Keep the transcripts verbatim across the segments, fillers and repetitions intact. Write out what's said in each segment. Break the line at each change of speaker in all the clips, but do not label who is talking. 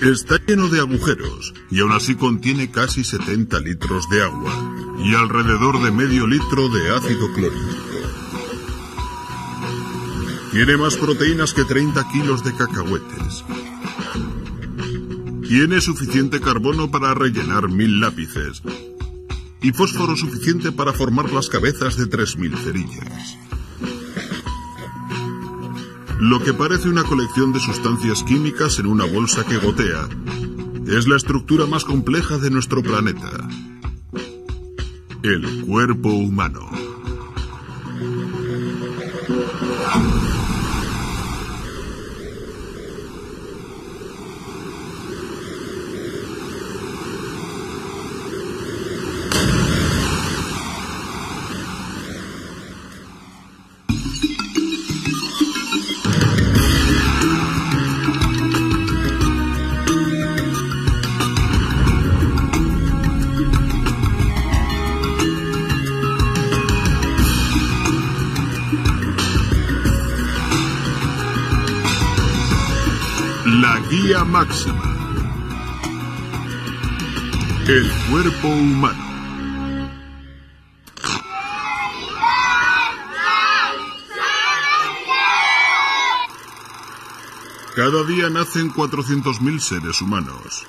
Está lleno de agujeros y aún así contiene casi setenta litros de agua y alrededor de medio litro de ácido clorhídrico. Tiene más proteínas que treinta kilos de cacahuetes. Tiene suficiente carbono para rellenar mil lápices y fósforo suficiente para formar las cabezas de tres mil cerillas. Lo que parece una colección de sustancias químicas en una bolsa que gotea es la estructura más compleja de nuestro planeta: el cuerpo humano. La guía máxima. El cuerpo humano. Cada día nacen cuatrocientos mil seres humanos.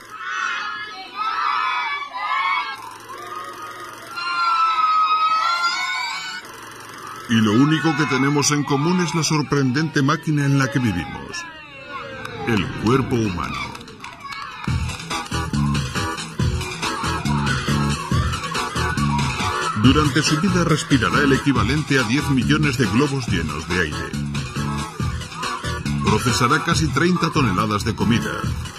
Y lo único que tenemos en común es la sorprendente máquina en la que vivimos: el cuerpo humano. Durante su vida respirará el equivalente a diez millones de globos llenos de aire. Procesará casi treinta toneladas de comida.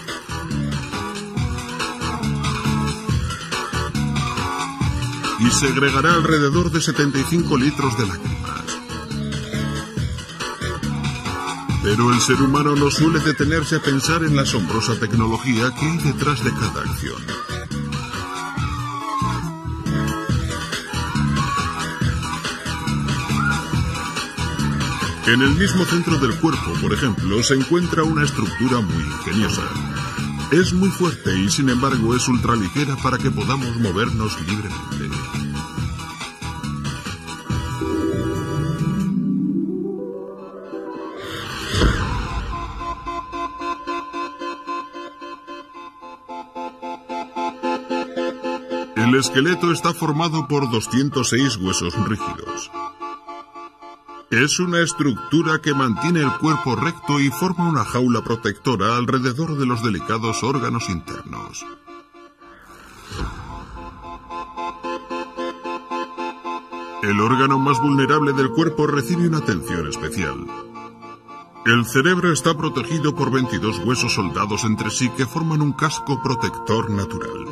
Y segregará alrededor de setenta y cinco litros de lágrimas. Pero el ser humano no suele detenerse a pensar en la asombrosa tecnología que hay detrás de cada acción. En el mismo centro del cuerpo, por ejemplo, se encuentra una estructura muy ingeniosa. Es muy fuerte y, sin embargo, es ultraligera para que podamos movernos libremente. El esqueleto está formado por doscientos seis huesos rígidos. Es una estructura que mantiene el cuerpo recto y forma una jaula protectora alrededor de los delicados órganos internos. El órgano más vulnerable del cuerpo recibe una atención especial. El cerebro está protegido por veintidós huesos soldados entre sí que forman un casco protector natural.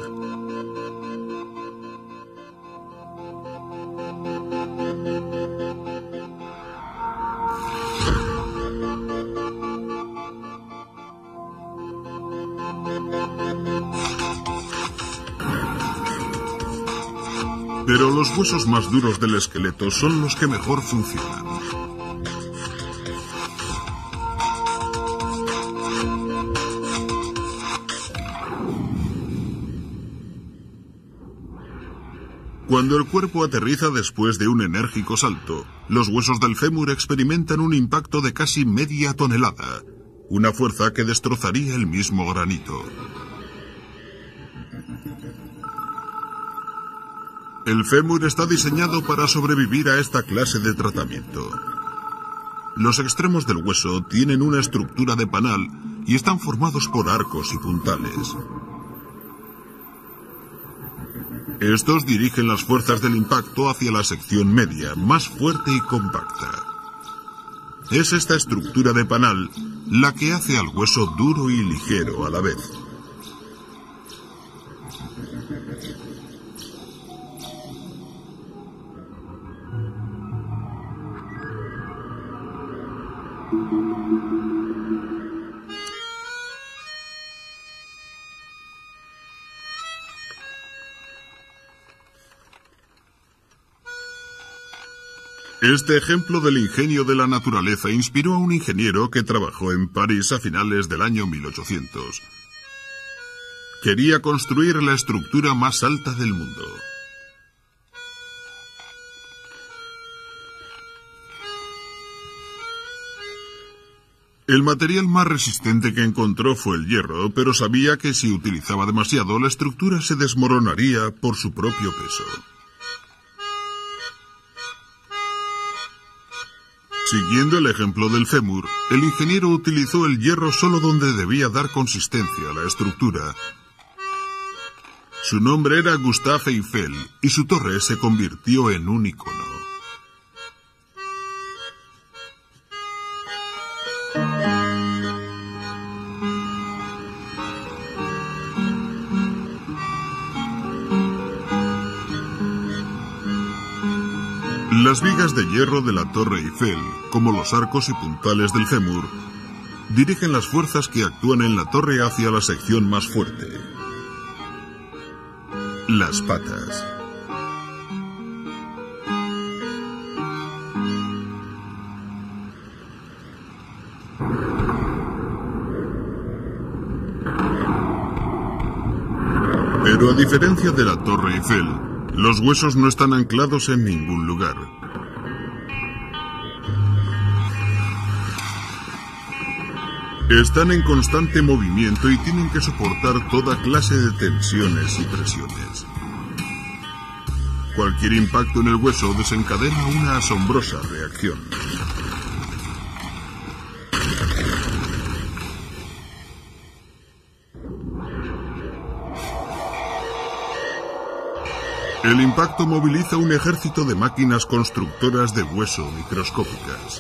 Pero los huesos más duros del esqueleto son los que mejor funcionan. Cuando el cuerpo aterriza después de un enérgico salto, los huesos del fémur experimentan un impacto de casi media tonelada, una fuerza que destrozaría el mismo granito. El fémur está diseñado para sobrevivir a esta clase de tratamiento. Los extremos del hueso tienen una estructura de panal y están formados por arcos y puntales. Estos dirigen las fuerzas del impacto hacia la sección media, más fuerte y compacta. Es esta estructura de panal la que hace al hueso duro y ligero a la vez. Este ejemplo del ingenio de la naturaleza inspiró a un ingeniero que trabajó en París a finales del año mil ochocientos. Quería construir la estructura más alta del mundo. El material más resistente que encontró fue el hierro, pero sabía que si utilizaba demasiado, la estructura se desmoronaría por su propio peso. Siguiendo el ejemplo del fémur, el ingeniero utilizó el hierro solo donde debía dar consistencia a la estructura. Su nombre era Gustave Eiffel y su torre se convirtió en un icono. Las vigas de hierro de la Torre Eiffel, como los arcos y puntales del fémur, dirigen las fuerzas que actúan en la torre hacia la sección más fuerte: las patas. Pero a diferencia de la Torre Eiffel, los huesos no están anclados en ningún lugar. Están en constante movimiento y tienen que soportar toda clase de tensiones y presiones. Cualquier impacto en el hueso desencadena una asombrosa reacción. El impacto moviliza un ejército de máquinas constructoras de hueso microscópicas.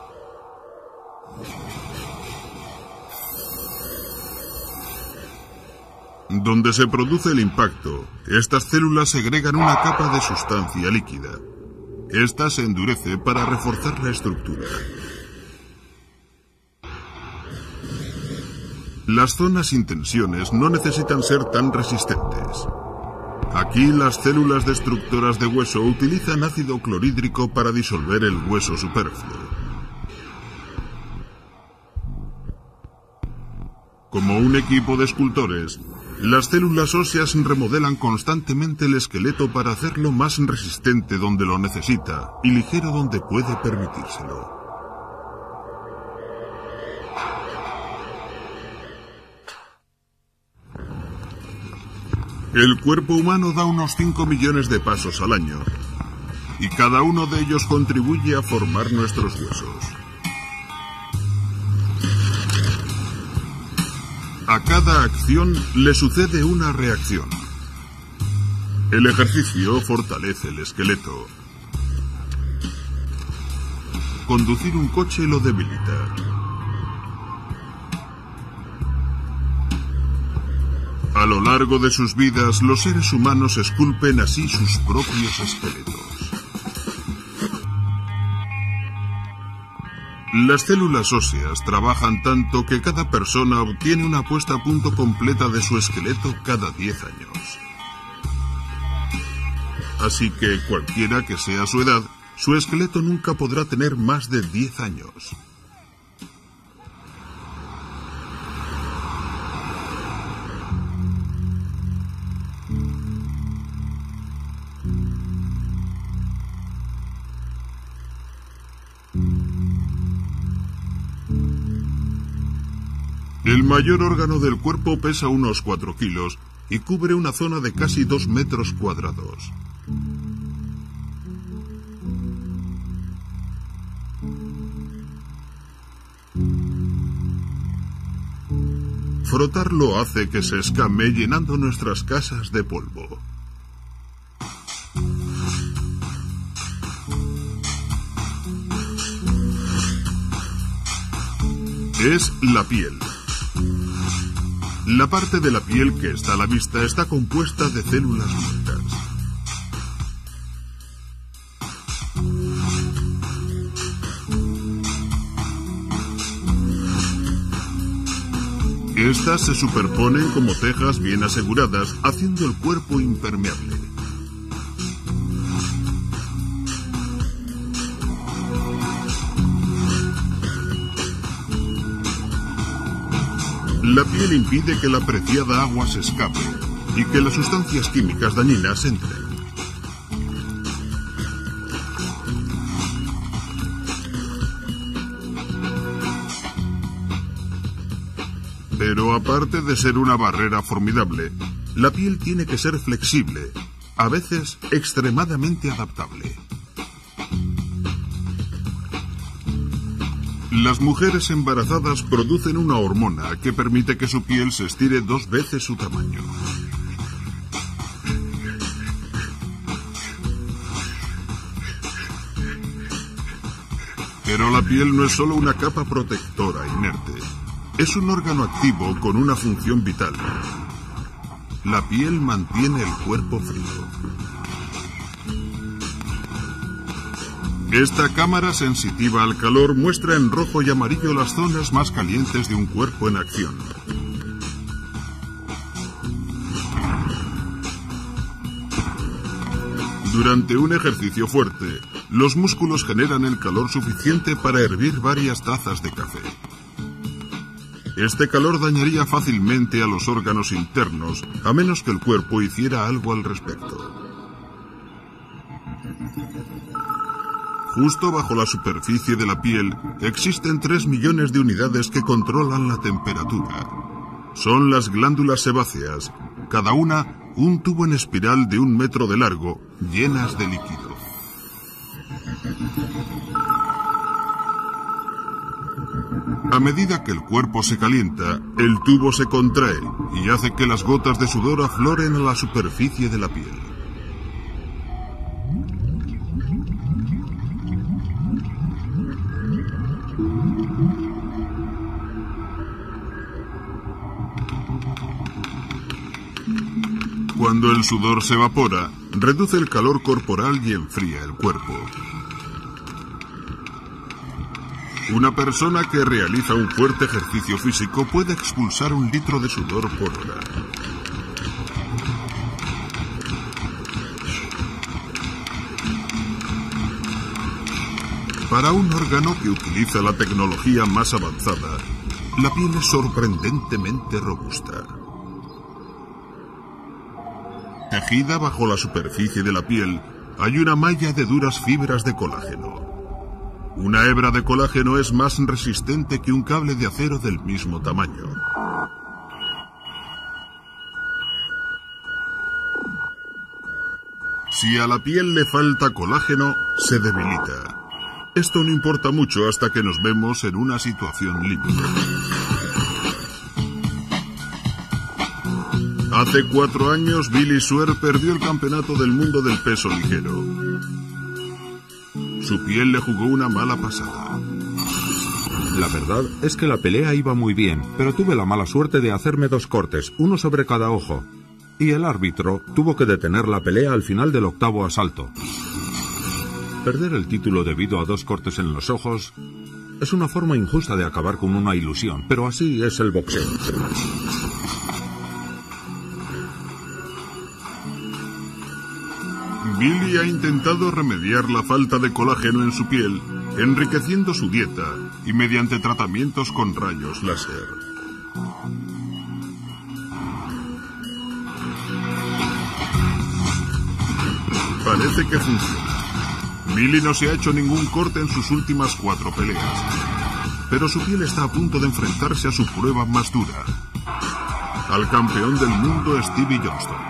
Donde se produce el impacto, estas células segregan una capa de sustancia líquida. Esta se endurece para reforzar la estructura. Las zonas sin tensiones no necesitan ser tan resistentes. Aquí las células destructoras de hueso utilizan ácido clorhídrico para disolver el hueso superfluo. Como un equipo de escultores, las células óseas remodelan constantemente el esqueleto para hacerlo más resistente donde lo necesita y ligero donde puede permitírselo. El cuerpo humano da unos cinco millones de pasos al año, y cada uno de ellos contribuye a formar nuestros huesos. A cada acción le sucede una reacción. El ejercicio fortalece el esqueleto. Conducir un coche lo debilita. A lo largo de sus vidas, los seres humanos esculpen así sus propios esqueletos. Las células óseas trabajan tanto que cada persona obtiene una puesta a punto completa de su esqueleto cada diez años. Así que cualquiera que sea su edad, su esqueleto nunca podrá tener más de diez años. El mayor órgano del cuerpo pesa unos cuatro kilos y cubre una zona de casi dos metros cuadrados. Frotarlo hace que se escame llenando nuestras casas de polvo. Es la piel. La parte de la piel que está a la vista está compuesta de células muertas. Estas se superponen como tejas bien aseguradas, haciendo el cuerpo impermeable. La piel impide que la preciada agua se escape y que las sustancias químicas dañinas entren. Pero aparte de ser una barrera formidable, la piel tiene que ser flexible, a veces extremadamente adaptable. Las mujeres embarazadas producen una hormona que permite que su piel se estire dos veces su tamaño. Pero la piel no es solo una capa protectora inerte. Es un órgano activo con una función vital. La piel mantiene el cuerpo frío. Esta cámara sensitiva al calor muestra en rojo y amarillo las zonas más calientes de un cuerpo en acción. Durante un ejercicio fuerte, los músculos generan el calor suficiente para hervir varias tazas de café. Este calor dañaría fácilmente a los órganos internos, a menos que el cuerpo hiciera algo al respecto. Justo bajo la superficie de la piel existen tres millones de unidades que controlan la temperatura. Son las glándulas sebáceas, cada una un tubo en espiral de un metro de largo, llenas de líquido. A medida que el cuerpo se calienta, el tubo se contrae y hace que las gotas de sudor afloren a la superficie de la piel. Cuando el sudor se evapora, reduce el calor corporal y enfría el cuerpo. Una persona que realiza un fuerte ejercicio físico puede expulsar un litro de sudor por hora. Para un órgano que utiliza la tecnología más avanzada, la piel es sorprendentemente robusta. Tejida bajo la superficie de la piel, hay una malla de duras fibras de colágeno. Una hebra de colágeno es más resistente que un cable de acero del mismo tamaño. Si a la piel le falta colágeno, se debilita. Esto no importa mucho hasta que nos vemos en una situación límite. Hace cuatro años, Billy Swear perdió el campeonato del mundo del peso ligero. Su piel le jugó una mala pasada.
La verdad es que la pelea iba muy bien, pero tuve la mala suerte de hacerme dos cortes, uno sobre cada ojo. Y el árbitro tuvo que detener la pelea al final del octavo asalto. Perder el título debido a dos cortes en los ojos es una forma injusta de acabar con una ilusión, pero así es el boxeo.
Billy ha intentado remediar la falta de colágeno en su piel, enriqueciendo su dieta y mediante tratamientos con rayos láser. Parece que funciona. Billy no se ha hecho ningún corte en sus últimas cuatro peleas, pero su piel está a punto de enfrentarse a su prueba más dura, al campeón del mundo Stevie Johnston.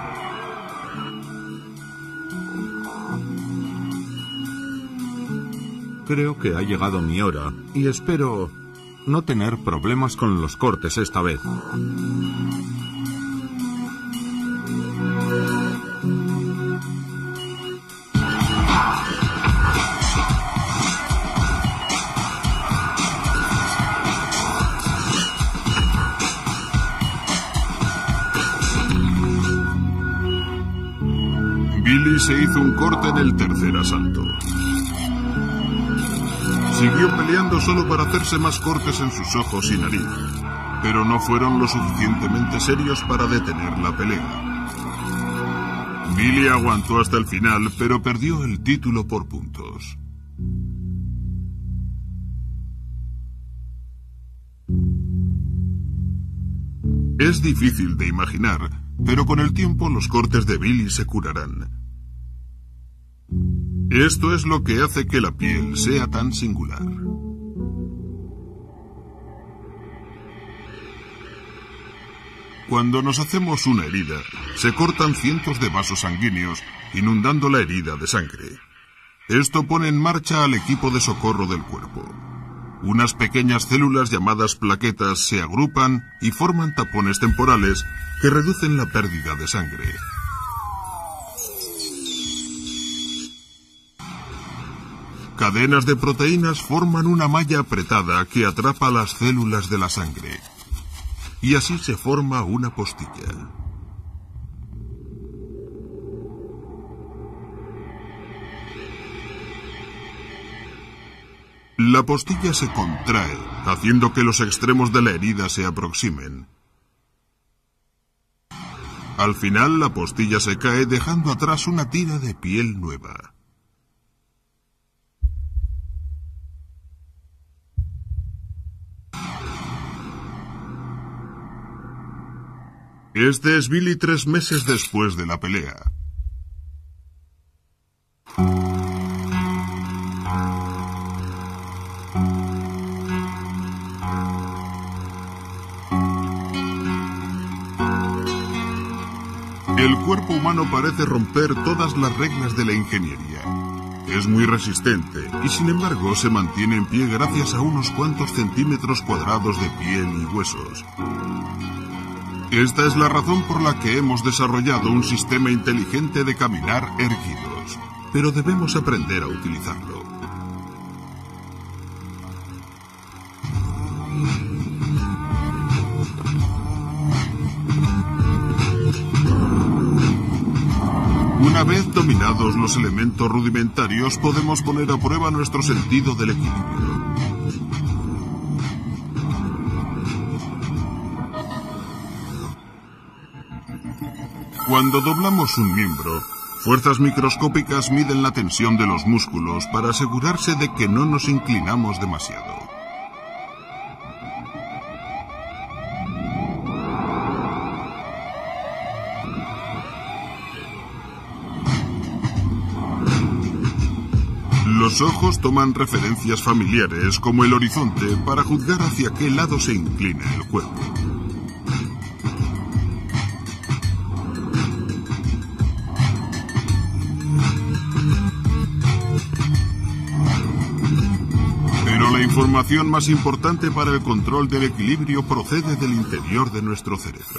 Creo que ha llegado mi hora y espero no tener problemas con los cortes esta vez.
Billy se hizo un corte en el tercer asalto. Siguió peleando solo para hacerse más cortes en sus ojos y nariz, pero no fueron lo suficientemente serios para detener la pelea. Billy aguantó hasta el final, pero perdió el título por puntos. Es difícil de imaginar, pero con el tiempo los cortes de Billy se curarán. Esto es lo que hace que la piel sea tan singular. Cuando nos hacemos una herida, se cortan cientos de vasos sanguíneos, inundando la herida de sangre. Esto pone en marcha al equipo de socorro del cuerpo. Unas pequeñas células llamadas plaquetas se agrupan y forman tapones temporales que reducen la pérdida de sangre. Cadenas de proteínas forman una malla apretada que atrapa las células de la sangre. Y así se forma una postilla. La postilla se contrae, haciendo que los extremos de la herida se aproximen. Al final, la postilla se cae, dejando atrás una tira de piel nueva. Este es Billy tres meses después de la pelea. El cuerpo humano parece romper todas las reglas de la ingeniería. Es muy resistente y sin embargo se mantiene en pie gracias a unos cuantos centímetros cuadrados de piel y huesos. Esta es la razón por la que hemos desarrollado un sistema inteligente de caminar erguidos, pero debemos aprender a utilizarlo. Una vez dominados los elementos rudimentarios, podemos poner a prueba nuestro sentido del equilibrio. Cuando doblamos un miembro, fuerzas microscópicas miden la tensión de los músculos para asegurarse de que no nos inclinamos demasiado. Los ojos toman referencias familiares como el horizonte para juzgar hacia qué lado se inclina el cuerpo. La información más importante para el control del equilibrio procede del interior de nuestro cerebro.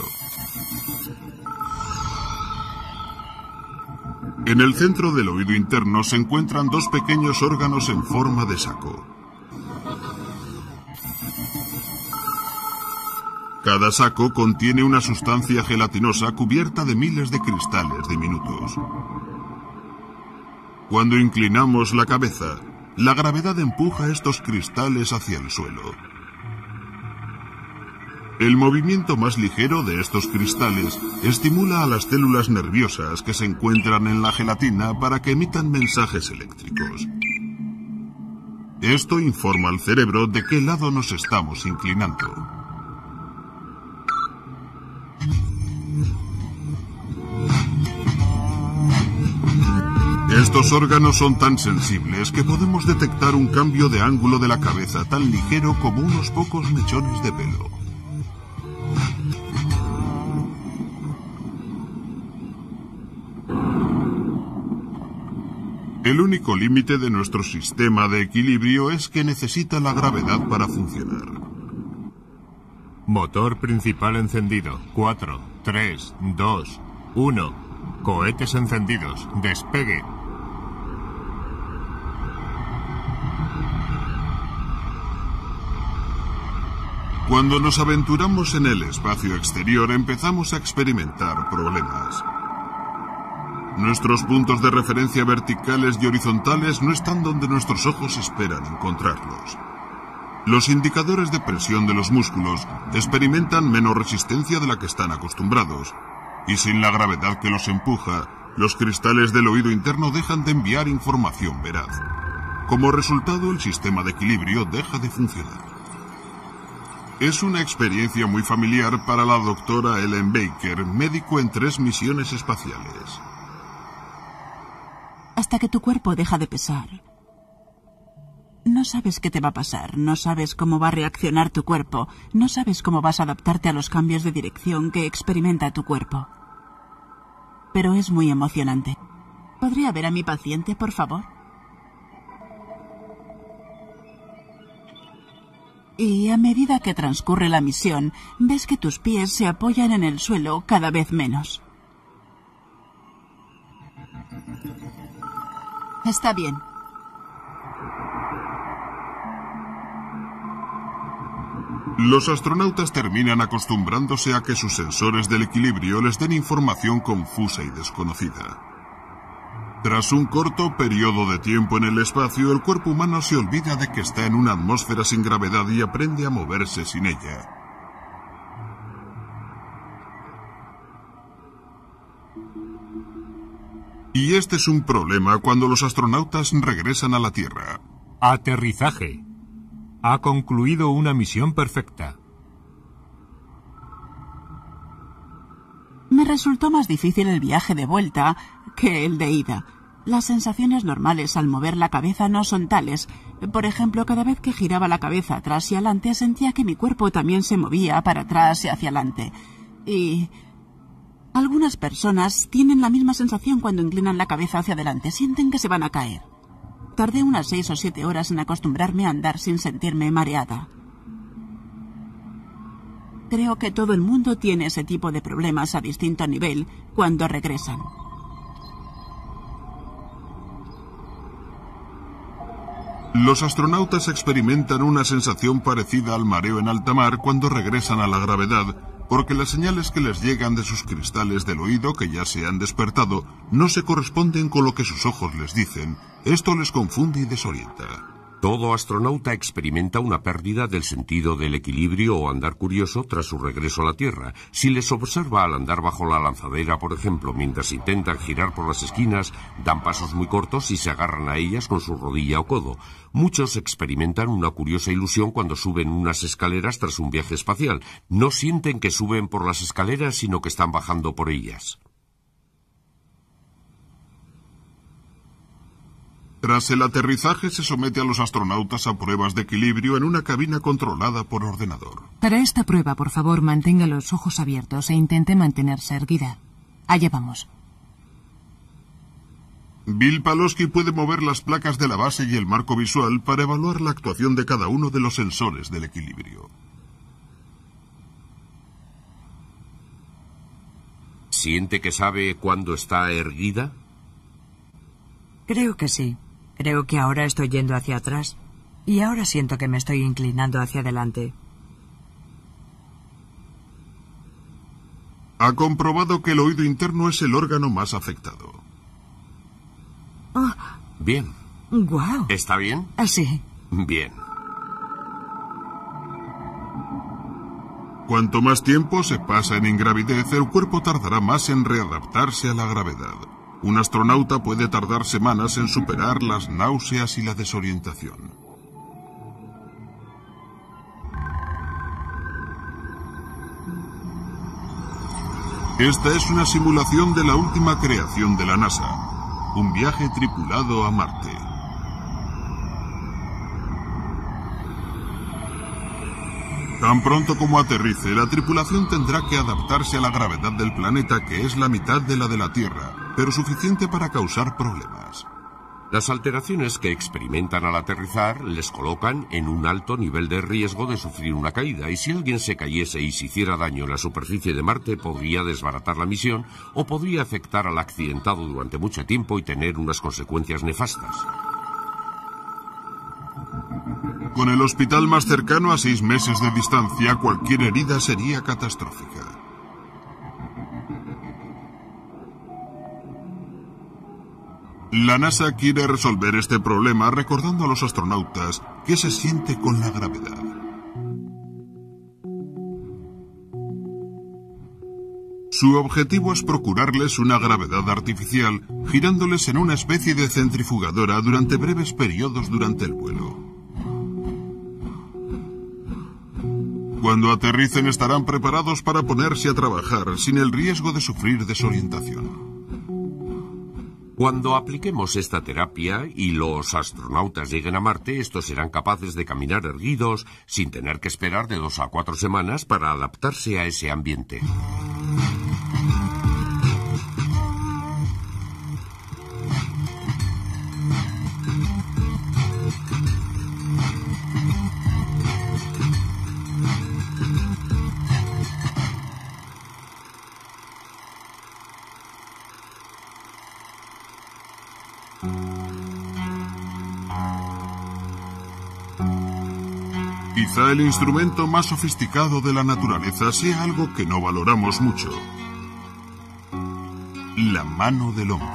En el centro del oído interno se encuentran dos pequeños órganos en forma de saco. Cada saco contiene una sustancia gelatinosa cubierta de miles de cristales diminutos. Cuando inclinamos la cabeza, la gravedad empuja estos cristales hacia el suelo. El movimiento más ligero de estos cristales estimula a las células nerviosas que se encuentran en la gelatina para que emitan mensajes eléctricos. Esto informa al cerebro de qué lado nos estamos inclinando. Estos órganos son tan sensibles que podemos detectar un cambio de ángulo de la cabeza tan ligero como unos pocos mechones de pelo. El único límite de nuestro sistema de equilibrio es que necesita la gravedad para funcionar.
Motor principal encendido. cuatro, tres, dos, uno. Cohetes encendidos. Despegue.
Cuando nos aventuramos en el espacio exterior, empezamos a experimentar problemas. Nuestros puntos de referencia verticales y horizontales no están donde nuestros ojos esperan encontrarlos. Los indicadores de presión de los músculos experimentan menos resistencia de la que están acostumbrados, y sin la gravedad que los empuja, los cristales del oído interno dejan de enviar información veraz. Como resultado, el sistema de equilibrio deja de funcionar. Es una experiencia muy familiar para la doctora Ellen Baker, médico en tres misiones espaciales.
Hasta que tu cuerpo deja de pesar. No sabes qué te va a pasar, no sabes cómo va a reaccionar tu cuerpo, no sabes cómo vas a adaptarte a los cambios de dirección que experimenta tu cuerpo. Pero es muy emocionante. ¿Podría ver a mi paciente, por favor? Y a medida que transcurre la misión, ves que tus pies se apoyan en el suelo cada vez menos. Está bien.
Los astronautas terminan acostumbrándose a que sus sensores del equilibrio les den información confusa y desconocida. Tras un corto periodo de tiempo en el espacio, el cuerpo humano se olvida de que está en una atmósfera sin gravedad y aprende a moverse sin ella. Y este es un problema cuando los astronautas regresan a la Tierra.
Aterrizaje. Ha concluido una misión perfecta.
Me resultó más difícil el viaje de vuelta que el de ida. Las sensaciones normales al mover la cabeza no son tales. Por ejemplo, cada vez que giraba la cabeza atrás y adelante, sentía que mi cuerpo también se movía para atrás y hacia adelante. Y algunas personas tienen la misma sensación cuando inclinan la cabeza hacia adelante. Sienten que se van a caer. Tardé unas seis o siete horas en acostumbrarme a andar sin sentirme mareada. Creo que todo el mundo tiene ese tipo de problemas a distinto nivel cuando regresan.
Los astronautas experimentan una sensación parecida al mareo en alta mar cuando regresan a la gravedad, porque las señales que les llegan de sus cristales del oído, que ya se han despertado, no se corresponden con lo que sus ojos les dicen. Esto les confunde y desorienta.
Todo astronauta experimenta una pérdida del sentido del equilibrio o andar curioso tras su regreso a la Tierra. Si les observa al andar bajo la lanzadera, por ejemplo, mientras intentan girar por las esquinas, dan pasos muy cortos y se agarran a ellas con su rodilla o codo. Muchos experimentan una curiosa ilusión cuando suben unas escaleras tras un viaje espacial. No sienten que suben por las escaleras, sino que están bajando por ellas.
Tras el aterrizaje se somete a los astronautas a pruebas de equilibrio en una cabina controlada por ordenador.
Para esta prueba, por favor, mantenga los ojos abiertos e intente mantenerse erguida. Allá vamos.
Bill Pawlowski puede mover las placas de la base y el marco visual para evaluar la actuación de cada uno de los sensores del equilibrio.
¿Siente que sabe cuándo está erguida?
Creo que sí. Creo que ahora estoy yendo hacia atrás y ahora siento que me estoy inclinando hacia adelante.
Ha comprobado que el oído interno es el órgano más afectado.
Oh,
Bien.
¡guau!
¿Está bien?
Así.
Bien.
Cuanto más tiempo se pasa en ingravidez, el cuerpo tardará más en readaptarse a la gravedad. Un astronauta puede tardar semanas en superar las náuseas y la desorientación. Esta es una simulación de la última creación de la NASA, un viaje tripulado a Marte. Tan pronto como aterrice, la tripulación tendrá que adaptarse a la gravedad del planeta, que es la mitad de la de la Tierra, pero suficiente para causar problemas.
Las alteraciones que experimentan al aterrizar les colocan en un alto nivel de riesgo de sufrir una caída, y si alguien se cayese y se hiciera daño en la superficie de Marte, podría desbaratar la misión o podría afectar al accidentado durante mucho tiempo y tener unas consecuencias nefastas.
Con el hospital más cercano a seis meses de distancia, cualquier herida sería catastrófica. La NASA quiere resolver este problema recordando a los astronautas qué se siente con la gravedad. Su objetivo es procurarles una gravedad artificial, girándoles en una especie de centrifugadora durante breves periodos durante el vuelo. Cuando aterricen estarán preparados para ponerse a trabajar sin el riesgo de sufrir desorientación.
Cuando apliquemos esta terapia y los astronautas lleguen a Marte, estos serán capaces de caminar erguidos sin tener que esperar de dos a cuatro semanas para adaptarse a ese ambiente.
Quizá el instrumento más sofisticado de la naturaleza sea algo que no valoramos mucho: la mano del hombre.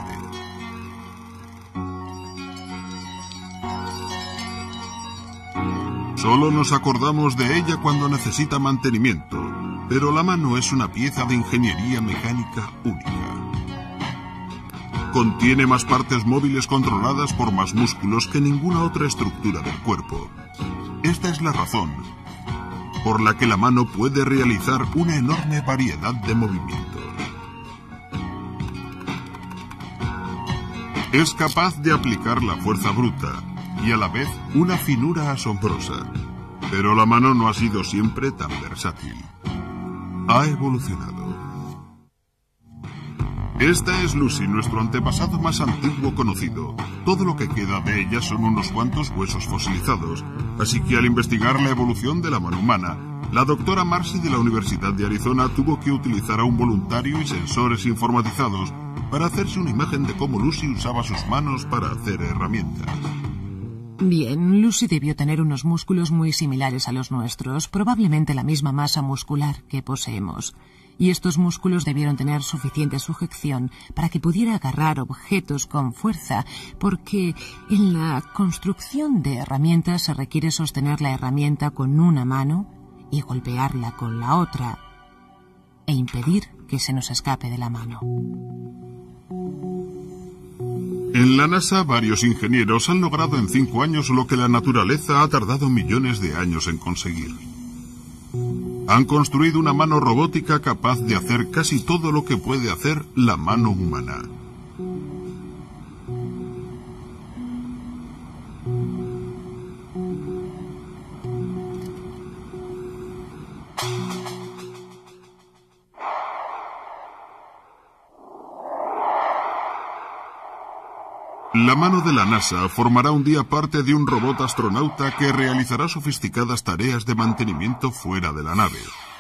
Solo nos acordamos de ella cuando necesita mantenimiento, pero la mano es una pieza de ingeniería mecánica única. Contiene más partes móviles controladas por más músculos que ninguna otra estructura del cuerpo. Esta es la razón por la que la mano puede realizar una enorme variedad de movimientos. Es capaz de aplicar la fuerza bruta y a la vez una finura asombrosa. Pero la mano no ha sido siempre tan versátil. Ha evolucionado. Esta es Lucy, nuestro antepasado más antiguo conocido. Todo lo que queda de ella son unos cuantos huesos fosilizados, así que al investigar la evolución de la mano humana, la doctora Marcy de la Universidad de Arizona tuvo que utilizar a un voluntario y sensores informatizados para hacerse una imagen de cómo Lucy usaba sus manos para hacer herramientas.
Bien, Lucy debió tener unos músculos muy similares a los nuestros, probablemente la misma masa muscular que poseemos. Y estos músculos debieron tener suficiente sujeción para que pudiera agarrar objetos con fuerza, porque en la construcción de herramientas se requiere sostener la herramienta con una mano y golpearla con la otra, e impedir que se nos escape de la mano.
En la NASA, varios ingenieros han logrado en cinco años lo que la naturaleza ha tardado millones de años en conseguir. Han construido una mano robótica capaz de hacer casi todo lo que puede hacer la mano humana. La mano de la NASA formará un día parte de un robot astronauta que realizará sofisticadas tareas de mantenimiento fuera de la nave.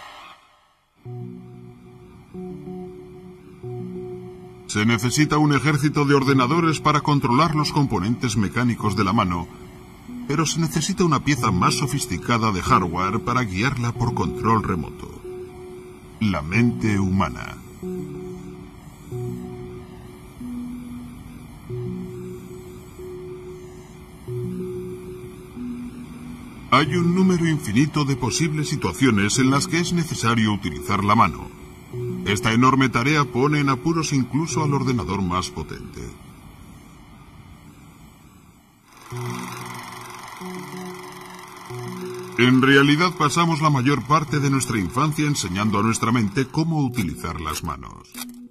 Se necesita un ejército de ordenadores para controlar los componentes mecánicos de la mano, pero se necesita una pieza más sofisticada de hardware para guiarla por control remoto: la mente humana. Hay un número infinito de posibles situaciones en las que es necesario utilizar la mano. Esta enorme tarea pone en apuros incluso al ordenador más potente. En realidad pasamos la mayor parte de nuestra infancia enseñando a nuestra mente cómo utilizar las manos.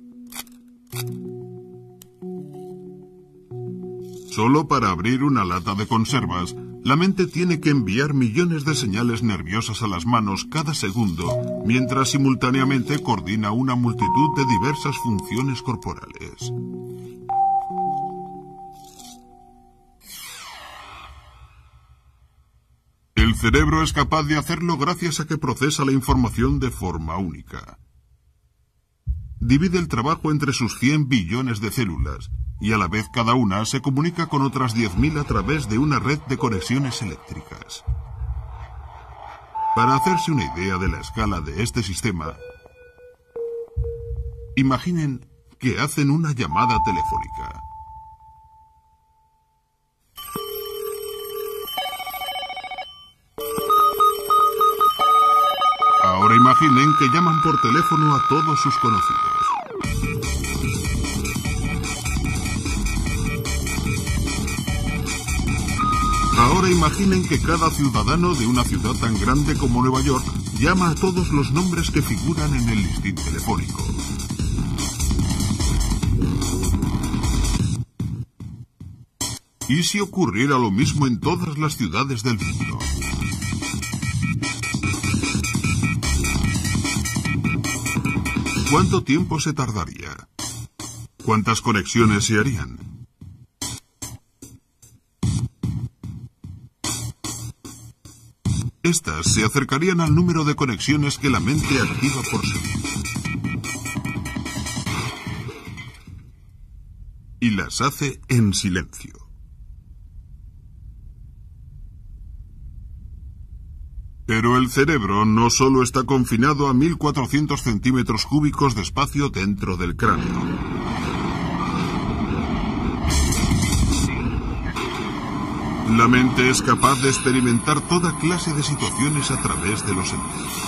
Solo para abrir una lata de conservas, la mente tiene que enviar millones de señales nerviosas a las manos cada segundo, mientras simultáneamente coordina una multitud de diversas funciones corporales. El cerebro es capaz de hacerlo gracias a que procesa la información de forma única. Divide el trabajo entre sus cien billones de células, y a la vez cada una se comunica con otras diez mil a través de una red de conexiones eléctricas. Para hacerse una idea de la escala de este sistema, imaginen que hacen una llamada telefónica. Ahora imaginen que llaman por teléfono a todos sus conocidos. Ahora imaginen que cada ciudadano de una ciudad tan grande como Nueva York Llama a todos los nombres que figuran en el listín telefónico. ¿Y si ocurriera lo mismo en todas las ciudades del mundo? ¿Cuánto tiempo se tardaría? ¿Cuántas conexiones se harían? Estas se acercarían al número de conexiones que la mente activa por segundo. Y las hace en silencio. Pero el cerebro no solo está confinado a mil cuatrocientos centímetros cúbicos de espacio dentro del cráneo. La mente es capaz de experimentar toda clase de situaciones a través de los sentidos.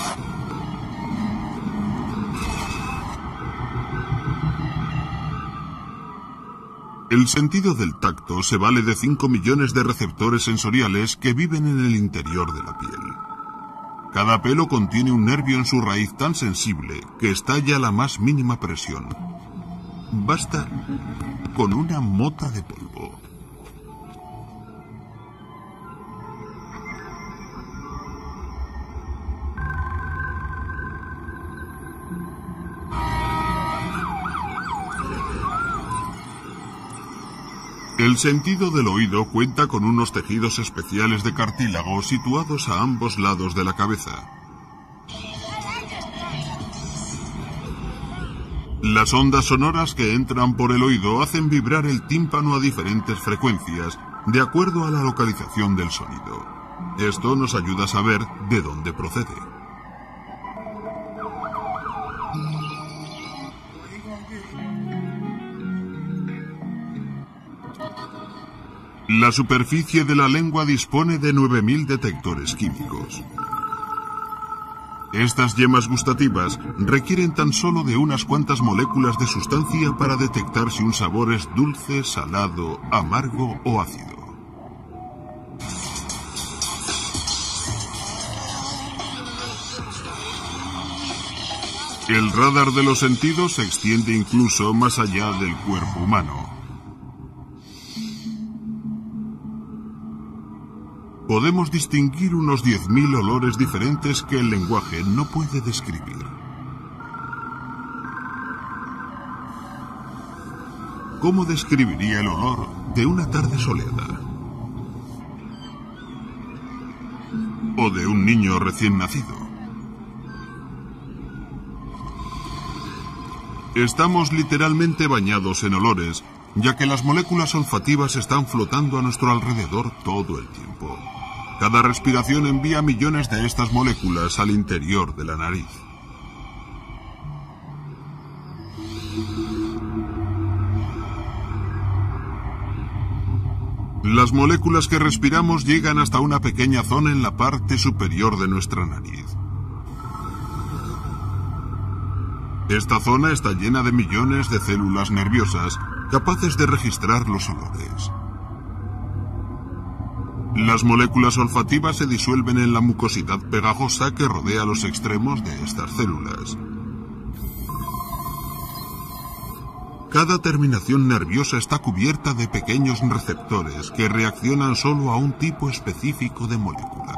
El sentido del tacto se vale de cinco millones de receptores sensoriales que viven en el interior de la piel. Cada pelo contiene un nervio en su raíz tan sensible que estalla a la más mínima presión. Basta con una mota de polvo. El sentido del oído cuenta con unos tejidos especiales de cartílago situados a ambos lados de la cabeza. Las ondas sonoras que entran por el oído hacen vibrar el tímpano a diferentes frecuencias, de acuerdo a la localización del sonido. Esto nos ayuda a saber de dónde procede. La superficie de la lengua dispone de nueve mil detectores químicos. Estas yemas gustativas requieren tan solo de unas cuantas moléculas de sustancia para detectar si un sabor es dulce, salado, amargo o ácido. El radar de los sentidos se extiende incluso más allá del cuerpo humano. Podemos distinguir unos diez mil olores diferentes que el lenguaje no puede describir. ¿Cómo describiría el olor de una tarde soleada? ¿O de un niño recién nacido? Estamos literalmente bañados en olores, ya que las moléculas olfativas están flotando a nuestro alrededor todo el tiempo. Cada respiración envía millones de estas moléculas al interior de la nariz. Las moléculas que respiramos llegan hasta una pequeña zona en la parte superior de nuestra nariz. Esta zona está llena de millones de células nerviosas capaces de registrar los olores. Las moléculas olfativas se disuelven en la mucosidad pegajosa que rodea los extremos de estas células. Cada terminación nerviosa está cubierta de pequeños receptores que reaccionan solo a un tipo específico de molécula.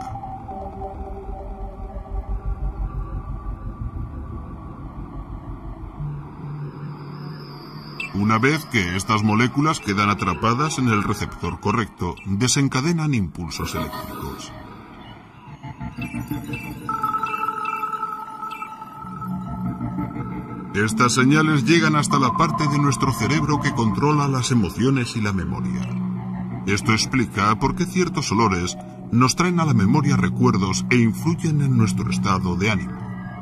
Una vez que estas moléculas quedan atrapadas en el receptor correcto, desencadenan impulsos eléctricos. Estas señales llegan hasta la parte de nuestro cerebro que controla las emociones y la memoria. Esto explica por qué ciertos olores nos traen a la memoria recuerdos e influyen en nuestro estado de ánimo.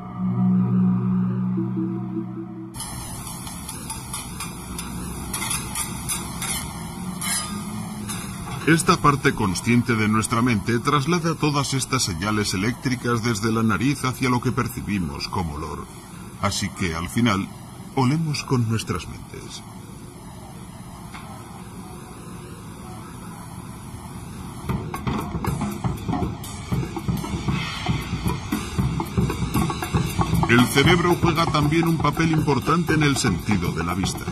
Esta parte consciente de nuestra mente traslada todas estas señales eléctricas desde la nariz hacia lo que percibimos como olor. Así que, al final, olemos con nuestras mentes. El cerebro juega también un papel importante en el sentido de la vista.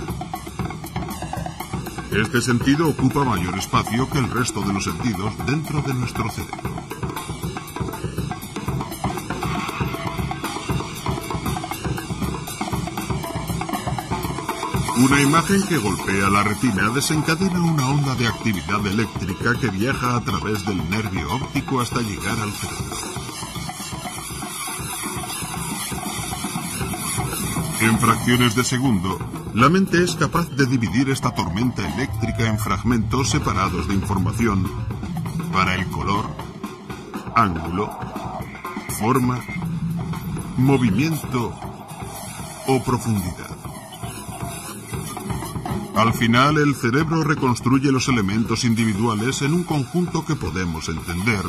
Este sentido ocupa mayor espacio que el resto de los sentidos dentro de nuestro cerebro. Una imagen que golpea la retina desencadena una onda de actividad eléctrica que viaja a través del nervio óptico hasta llegar al cerebro. En fracciones de segundo, la mente es capaz de dividir esta tormenta eléctrica en fragmentos separados de información para el color, ángulo, forma, movimiento o profundidad. Al final, el cerebro reconstruye los elementos individuales en un conjunto que podemos entender.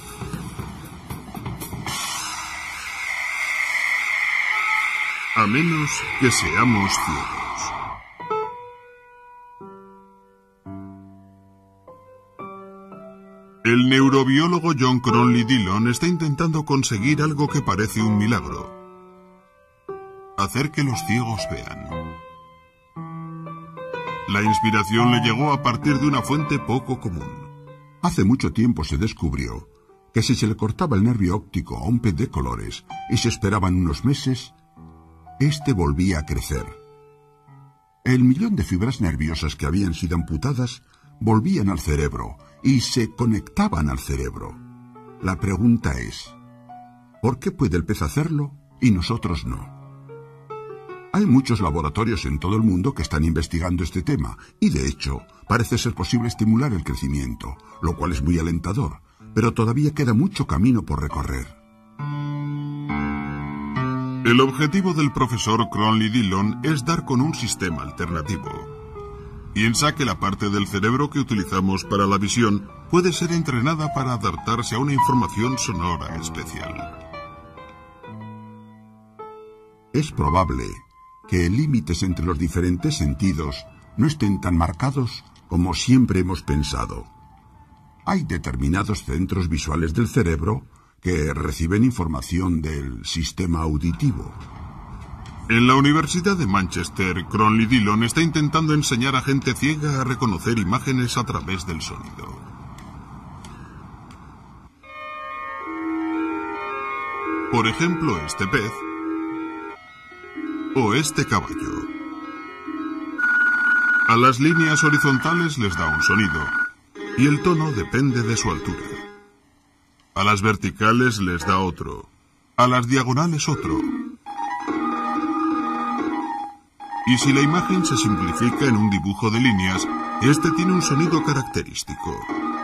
A menos que seamos ciegos. El neurobiólogo John Cronley Dillon está intentando conseguir algo que parece un milagro: hacer que los ciegos vean. La inspiración le llegó a partir de una fuente poco común.
Hace mucho tiempo se descubrió que si se le cortaba el nervio óptico a un pez de colores y se esperaban unos meses, éste volvía a crecer. El millón de fibras nerviosas que habían sido amputadas volvían al cerebro y se conectaban al cerebro. La pregunta es, ¿por qué puede el pez hacerlo y nosotros no? Hay muchos laboratorios en todo el mundo que están investigando este tema y, de hecho, parece ser posible estimular el crecimiento, lo cual es muy alentador, pero todavía queda mucho camino por recorrer.
El objetivo del profesor Cronley Dillon es dar con un sistema alternativo. Piensa que la parte del cerebro que utilizamos para la visión puede ser entrenada para adaptarse a una información sonora especial.
Es probable que límites entre los diferentes sentidos no estén tan marcados como siempre hemos pensado. Hay determinados centros visuales del cerebro que reciben información del sistema auditivo.
En la Universidad de Manchester, Cronley Dillon está intentando enseñar a gente ciega a reconocer imágenes a través del sonido. Por ejemplo, este pez o este caballo. A las líneas horizontales les da un sonido, y el tono depende de su altura. A las verticales les da otro, a las diagonales otro. Y si la imagen se simplifica en un dibujo de líneas, este tiene un sonido característico.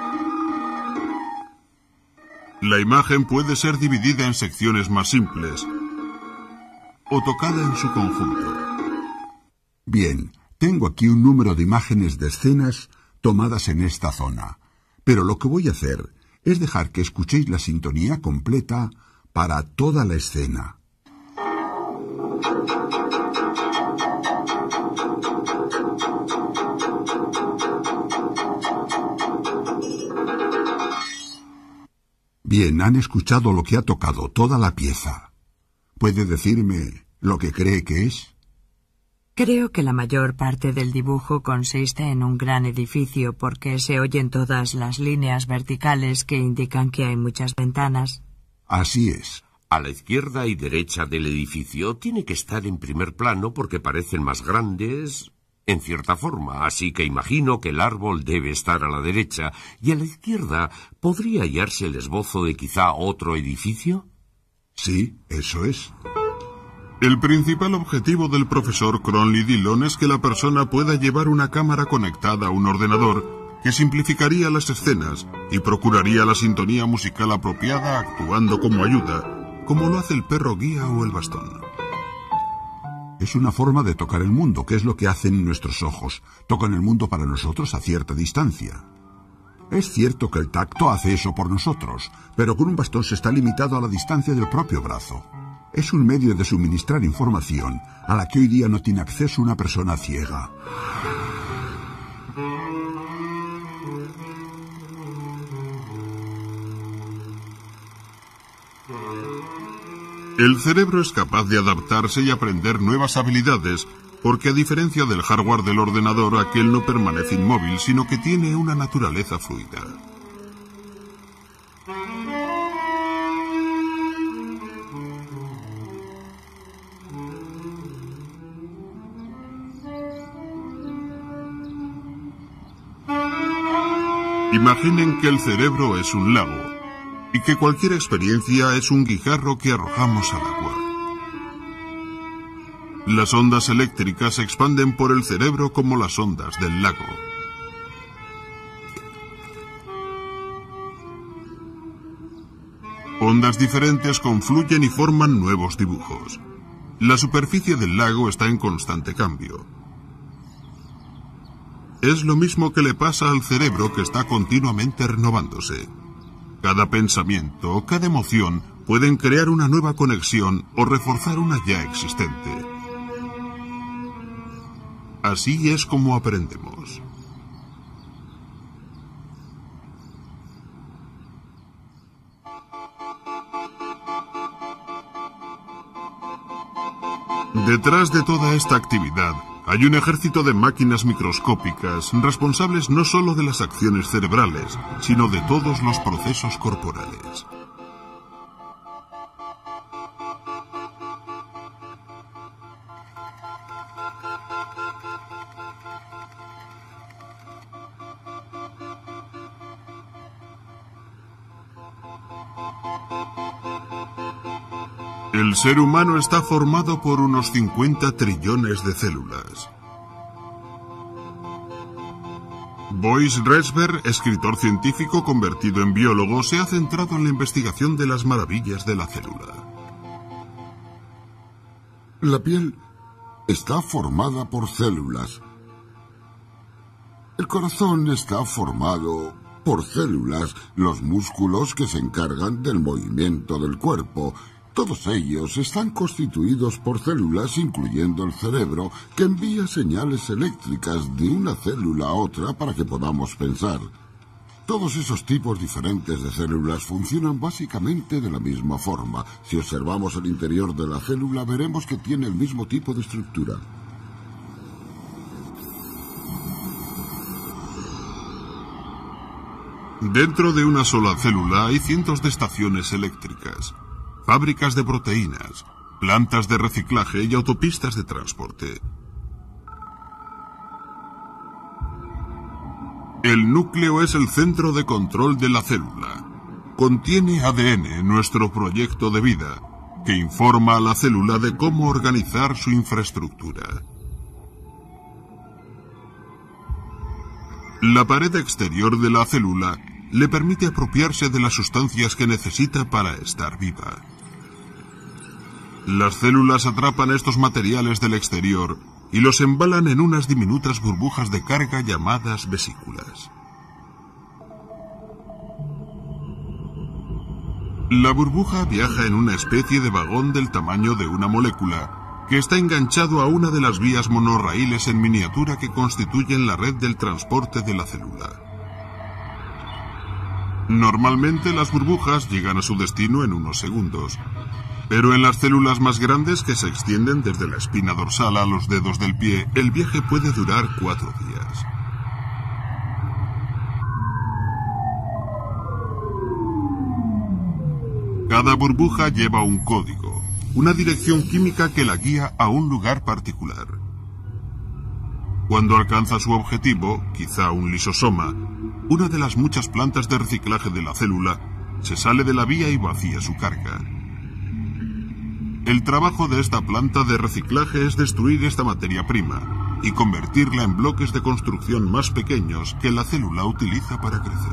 La imagen puede ser dividida en secciones más simples o tocada en su conjunto.
Bien, tengo aquí un número de imágenes de escenas tomadas en esta zona, pero lo que voy a hacer es dejar que escuchéis la sintonía completa para toda la escena. Bien, han escuchado lo que ha tocado toda la pieza. ¿Puede decirme lo que cree que es?
Creo que la mayor parte del dibujo consiste en un gran edificio porque se oyen todas las líneas verticales que indican que hay muchas ventanas.
Así es.
A la izquierda y derecha del edificio tiene que estar en primer plano porque parecen más grandes, en cierta forma, así que imagino que el árbol debe estar a la derecha y a la izquierda podría hallarse el esbozo de quizá otro edificio.
Sí, eso es.
El principal objetivo del profesor Cronley Dillon es que la persona pueda llevar una cámara conectada a un ordenador que simplificaría las escenas y procuraría la sintonía musical apropiada actuando como ayuda, como lo hace el perro guía o el bastón.
Es una forma de tocar el mundo, que es lo que hacen nuestros ojos. Tocan el mundo para nosotros a cierta distancia. Es cierto que el tacto hace eso por nosotros, pero con un bastón se está limitado a la distancia del propio brazo. Es un medio de suministrar información a la que hoy día no tiene acceso una persona ciega.
El cerebro es capaz de adaptarse y aprender nuevas habilidades, porque a diferencia del hardware del ordenador, aquel no permanece inmóvil, sino que tiene una naturaleza fluida. Imaginen que el cerebro es un lago y que cualquier experiencia es un guijarro que arrojamos al agua. Las ondas eléctricas se expanden por el cerebro como las ondas del lago. Ondas diferentes confluyen y forman nuevos dibujos. La superficie del lago está en constante cambio. Es lo mismo que le pasa al cerebro, que está continuamente renovándose. Cada pensamiento, cada emoción pueden crear una nueva conexión o reforzar una ya existente. Así es como aprendemos. Detrás de toda esta actividad hay un ejército de máquinas microscópicas responsables no solo de las acciones cerebrales, sino de todos los procesos corporales. El ser humano está formado por unos cincuenta trillones de células. Boyce Rexberg, escritor científico convertido en biólogo, se ha centrado en la investigación de las maravillas de la célula.
La piel está formada por células. El corazón está formado por células, los músculos que se encargan del movimiento del cuerpo. Todos ellos están constituidos por células, incluyendo el cerebro, que envía señales eléctricas de una célula a otra para que podamos pensar. Todos esos tipos diferentes de células funcionan básicamente de la misma forma. Si observamos el interior de la célula, veremos que tiene el mismo tipo de estructura.
Dentro de una sola célula hay cientos de estaciones eléctricas, fábricas de proteínas, plantas de reciclaje y autopistas de transporte. El núcleo es el centro de control de la célula. Contiene A D N, nuestro proyecto de vida, que informa a la célula de cómo organizar su infraestructura. La pared exterior de la célula le permite apropiarse de las sustancias que necesita para estar viva. Las células atrapan estos materiales del exterior y los embalan en unas diminutas burbujas de carga llamadas vesículas. La burbuja viaja en una especie de vagón del tamaño de una molécula, que está enganchado a una de las vías monorraíles en miniatura que constituyen la red del transporte de la célula. Normalmente las burbujas llegan a su destino en unos segundos, pero en las células más grandes, que se extienden desde la espina dorsal a los dedos del pie, el viaje puede durar cuatro días. Cada burbuja lleva un código, una dirección química que la guía a un lugar particular. Cuando alcanza su objetivo, quizá un lisosoma, una de las muchas plantas de reciclaje de la célula, se sale de la vía y vacía su carga. El trabajo de esta planta de reciclaje es destruir esta materia prima y convertirla en bloques de construcción más pequeños que la célula utiliza para crecer.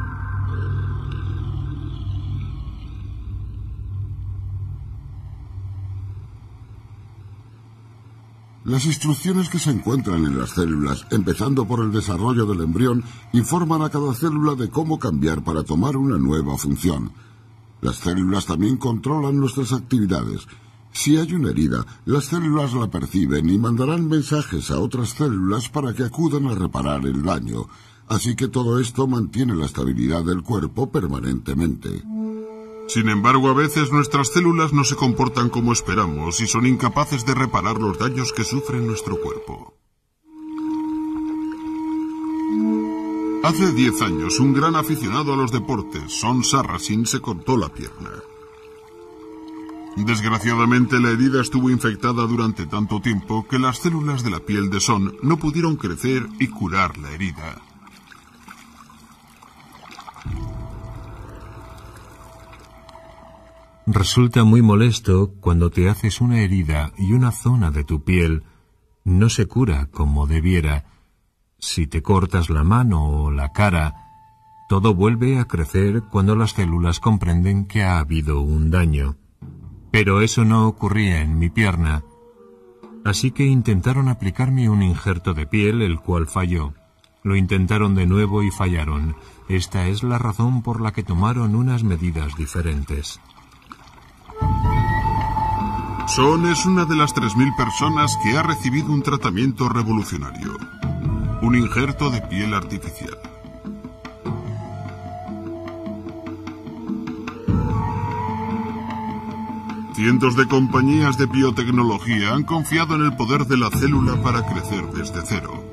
Las instrucciones que se encuentran en las células, empezando por el desarrollo del embrión, informan a cada célula de cómo cambiar para tomar una nueva función. Las células también controlan nuestras actividades. Si hay una herida, las células la perciben y mandarán mensajes a otras células para que acudan a reparar el daño. Así que todo esto mantiene la estabilidad del cuerpo permanentemente.
Sin embargo, a veces nuestras células no se comportan como esperamos y son incapaces de reparar los daños que sufre nuestro cuerpo. Hace diez años, un gran aficionado a los deportes, Son Sarracen, se cortó la pierna. Desgraciadamente, la herida estuvo infectada durante tanto tiempo que las células de la piel de Son no pudieron crecer y curar la herida.
Resulta muy molesto cuando te haces una herida y una zona de tu piel no se cura como debiera. Si te cortas la mano o la cara, todo vuelve a crecer cuando las células comprenden que ha habido un daño. Pero eso no ocurría en mi pierna, así que intentaron aplicarme un injerto de piel, el cual falló. Lo intentaron de nuevo y fallaron. Esta es la razón por la que tomaron unas medidas diferentes.
Son es una de las tres mil personas que ha recibido un tratamiento revolucionario, un injerto de piel artificial. Cientos de compañías de biotecnología han confiado en el poder de la célula para crecer desde cero.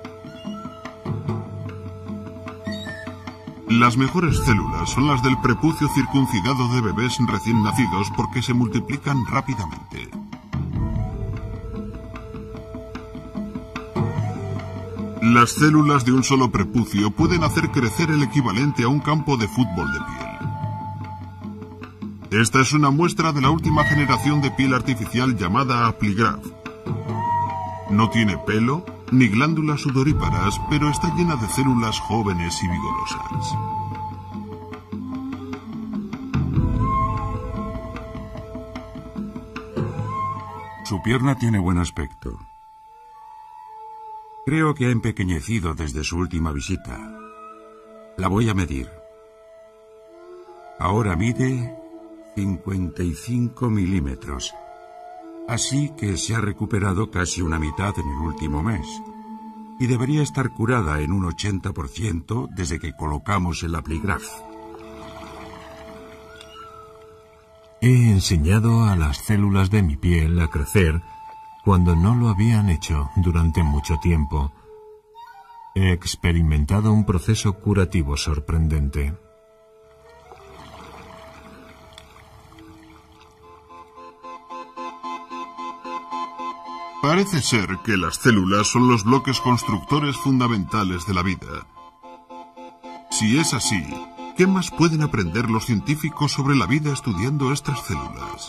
Las mejores células son las del prepucio circuncidado de bebés recién nacidos porque se multiplican rápidamente. Las células de un solo prepucio pueden hacer crecer el equivalente a un campo de fútbol de piel. Esta es una muestra de la última generación de piel artificial llamada Apligraf. No tiene pelo ni glándulas sudoríparas, pero está llena de células jóvenes y vigorosas.
Su pierna tiene buen aspecto. Creo que ha empequeñecido desde su última visita. La voy a medir. Ahora mide cincuenta y cinco milímetros. Así que se ha recuperado casi una mitad en el último mes. Y debería estar curada en un ochenta por ciento desde que colocamos el Apligraf.
He enseñado a las células de mi piel a crecer cuando no lo habían hecho durante mucho tiempo. He experimentado un proceso curativo sorprendente.
Parece ser que las células son los bloques constructores fundamentales de la vida. Si es así, ¿qué más pueden aprender los científicos sobre la vida estudiando estas células?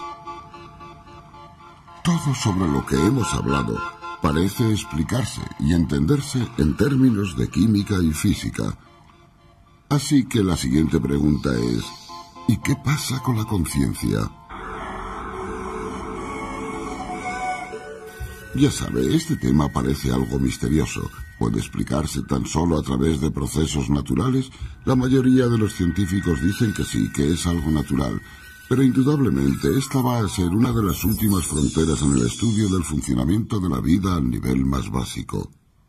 Todo sobre lo que hemos hablado parece explicarse y entenderse en términos de química y física. Así que la siguiente pregunta es, ¿y qué pasa con la conciencia? Ya sabe, este tema parece algo misterioso. ¿Puede explicarse tan solo a través de procesos naturales? La mayoría de los científicos dicen que sí, que es algo natural. Pero indudablemente esta va a ser una de las últimas fronteras en el estudio del funcionamiento de la vida al nivel más básico.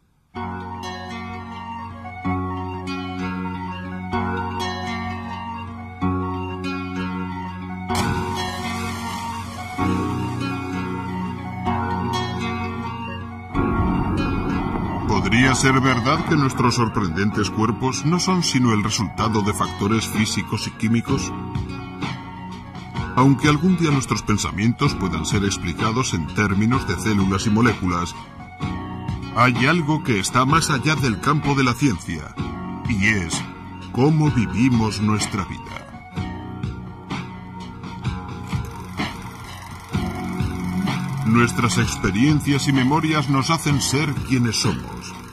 ¿Podría ser verdad que nuestros sorprendentes cuerpos no son sino el resultado de factores físicos y químicos? Aunque algún día nuestros pensamientos puedan ser explicados en términos de células y moléculas, hay algo que está más allá del campo de la ciencia, y es cómo vivimos nuestra vida. Nuestras experiencias y memorias nos hacen ser quienes somos.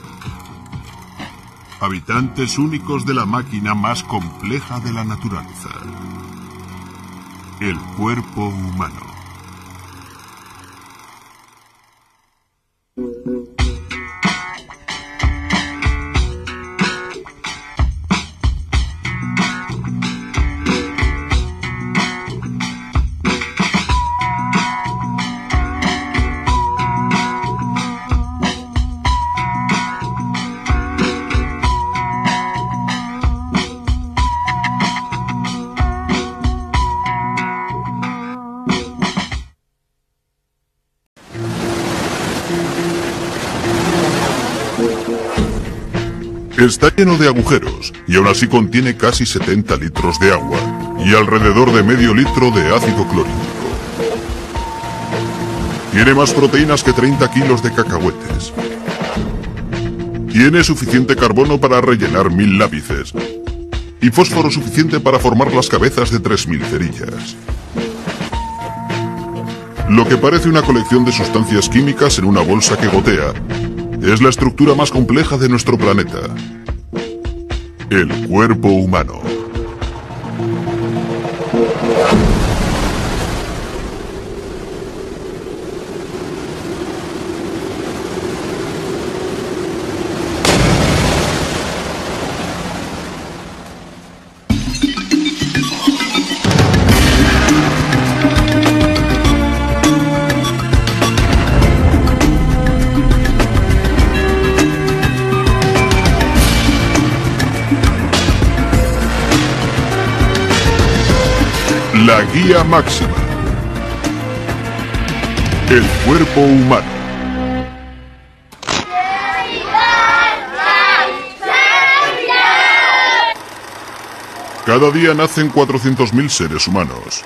Habitantes únicos de la máquina más compleja de la naturaleza. El cuerpo humano. Está lleno de agujeros y aún así contiene casi setenta litros de agua y alrededor de medio litro de ácido clorhídrico. Tiene más proteínas que treinta kilos de cacahuetes. Tiene suficiente carbono para rellenar mil lápices y fósforo suficiente para formar las cabezas de tres mil cerillas. Lo que parece una colección de sustancias químicas en una bolsa que gotea es la estructura más compleja de nuestro planeta: el cuerpo humano. La guía máxima. El cuerpo humano. Cada día nacen cuatrocientos mil seres humanos.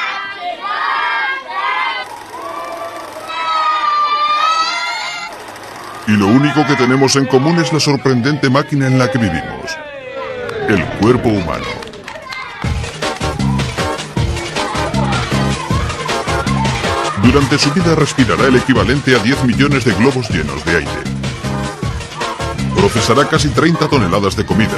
Y lo único que tenemos en común es la sorprendente máquina en la que vivimos: el cuerpo humano. Durante su vida respirará el equivalente a diez millones de globos llenos de aire. Procesará casi treinta toneladas de comida.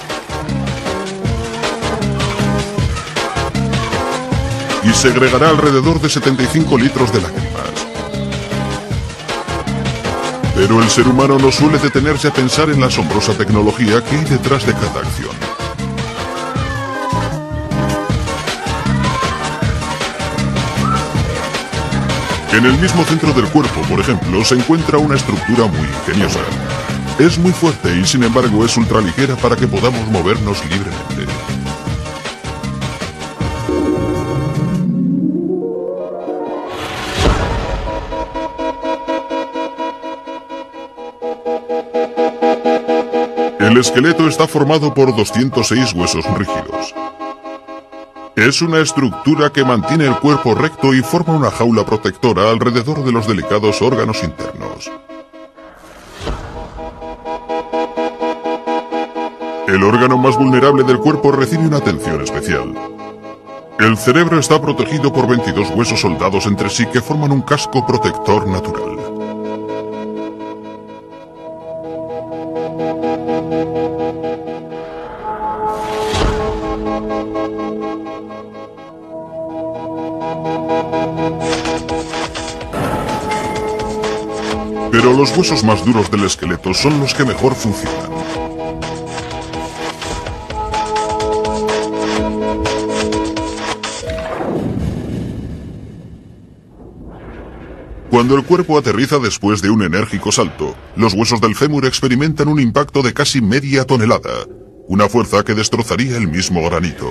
Y segregará alrededor de setenta y cinco litros de lágrimas. Pero el ser humano no suele detenerse a pensar en la asombrosa tecnología que hay detrás de cada acción. En el mismo centro del cuerpo, por ejemplo, se encuentra una estructura muy ingeniosa. Es muy fuerte y, sin embargo, es ultraligera para que podamos movernos libremente. El esqueleto está formado por doscientos seis huesos rígidos. Es una estructura que mantiene el cuerpo recto y forma una jaula protectora alrededor de los delicados órganos internos. El órgano más vulnerable del cuerpo recibe una atención especial. El cerebro está protegido por veintidós huesos soldados entre sí que forman un casco protector natural. Pero los huesos más duros del esqueleto son los que mejor funcionan. Cuando el cuerpo aterriza después de un enérgico salto, los huesos del fémur experimentan un impacto de casi media tonelada, una fuerza que destrozaría el mismo granito.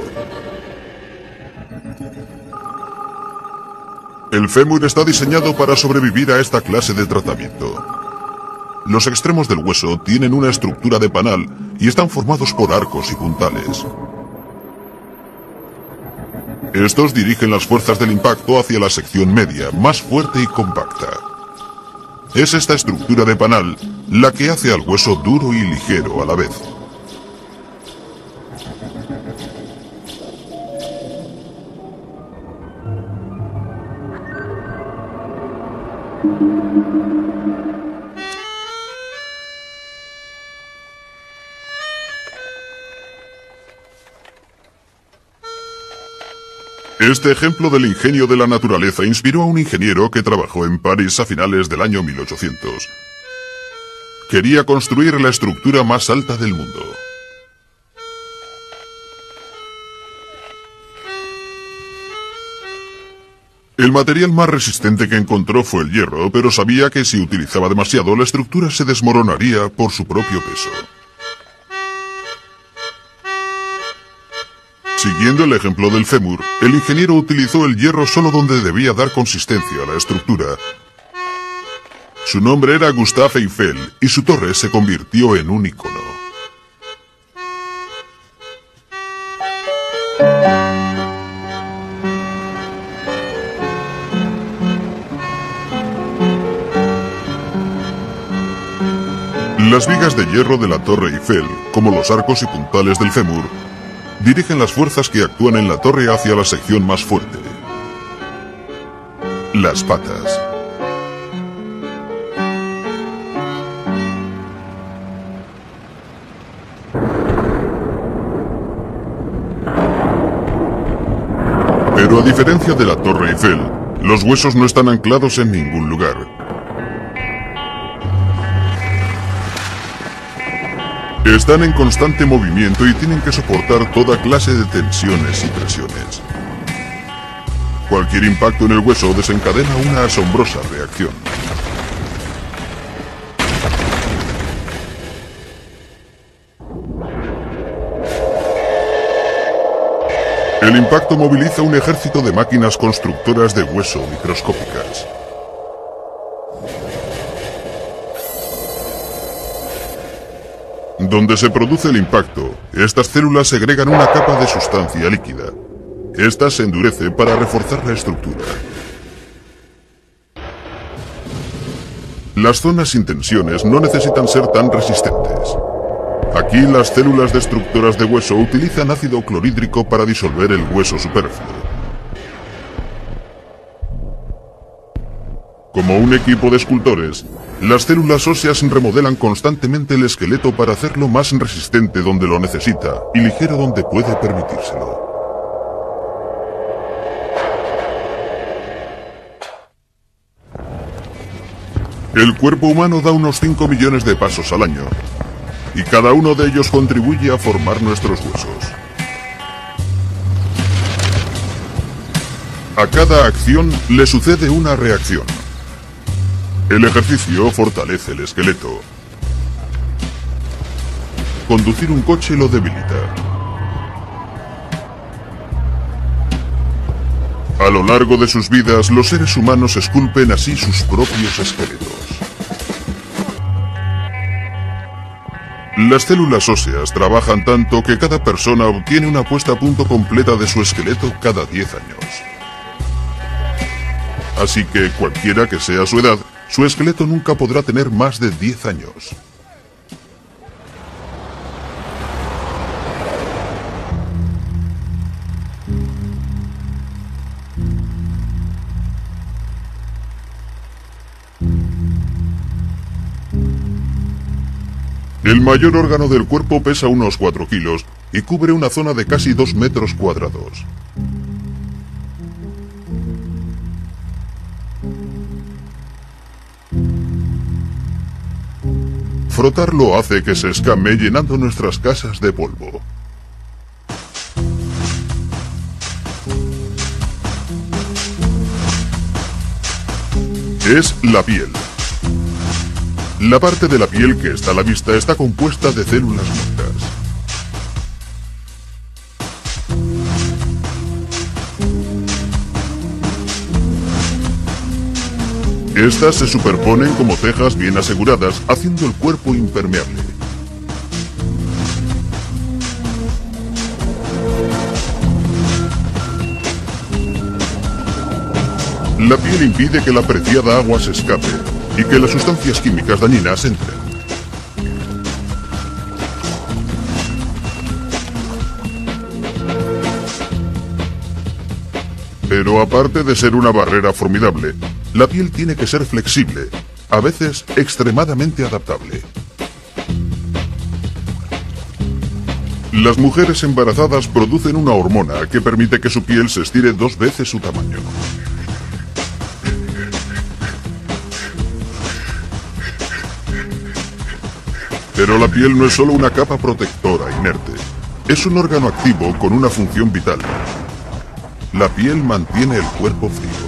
El fémur está diseñado para sobrevivir a esta clase de tratamiento. Los extremos del hueso tienen una estructura de panal y están formados por arcos y puntales. Estos dirigen las fuerzas del impacto hacia la sección media, más fuerte y compacta. Es esta estructura de panal la que hace al hueso duro y ligero a la vez. Este ejemplo del ingenio de la naturaleza inspiró a un ingeniero que trabajó en París a finales del año mil ochocientos. Quería construir la estructura más alta del mundo. El material más resistente que encontró fue el hierro, pero sabía que si utilizaba demasiado la estructura se desmoronaría por su propio peso. Siguiendo el ejemplo del fémur, el ingeniero utilizó el hierro solo donde debía dar consistencia a la estructura. Su nombre era Gustave Eiffel y su torre se convirtió en un icono. Las vigas de hierro de la Torre Eiffel, como los arcos y puntales del fémur, dirigen las fuerzas que actúan en la torre hacia la sección más fuerte: las patas. Pero a diferencia de la Torre Eiffel, los huesos no están anclados en ningún lugar. Están en constante movimiento y tienen que soportar toda clase de tensiones y presiones. Cualquier impacto en el hueso desencadena una asombrosa reacción. El impacto moviliza un ejército de máquinas constructoras de hueso microscópicas. Donde se produce el impacto, estas células segregan una capa de sustancia líquida. Esta se endurece para reforzar la estructura. Las zonas sin tensiones no necesitan ser tan resistentes. Aquí las células destructoras de hueso utilizan ácido clorhídrico para disolver el hueso superfluo. Como un equipo de escultores, las células óseas remodelan constantemente el esqueleto para hacerlo más resistente donde lo necesita y ligero donde puede permitírselo. El cuerpo humano da unos cinco millones de pasos al año, y cada uno de ellos contribuye a formar nuestros huesos. A cada acción le sucede una reacción. El ejercicio fortalece el esqueleto. Conducir un coche lo debilita. A lo largo de sus vidas, los seres humanos esculpen así sus propios esqueletos. Las células óseas trabajan tanto que cada persona obtiene una puesta a punto completa de su esqueleto cada diez años. Así que cualquiera que sea su edad, su esqueleto nunca podrá tener más de diez años. El mayor órgano del cuerpo pesa unos cuatro kilos y cubre una zona de casi dos metros cuadrados. Frotarlo hace que se escame llenando nuestras casas de polvo. Es la piel. La parte de la piel que está a la vista está compuesta de células muertas. Estas se superponen como cejas bien aseguradas, haciendo el cuerpo impermeable. La piel impide que la preciada agua se escape y que las sustancias químicas dañinas entren. Pero aparte de ser una barrera formidable, la piel tiene que ser flexible, a veces extremadamente adaptable. Las mujeres embarazadas producen una hormona que permite que su piel se estire dos veces su tamaño. Pero la piel no es solo una capa protectora inerte, es un órgano activo con una función vital. La piel mantiene el cuerpo frío.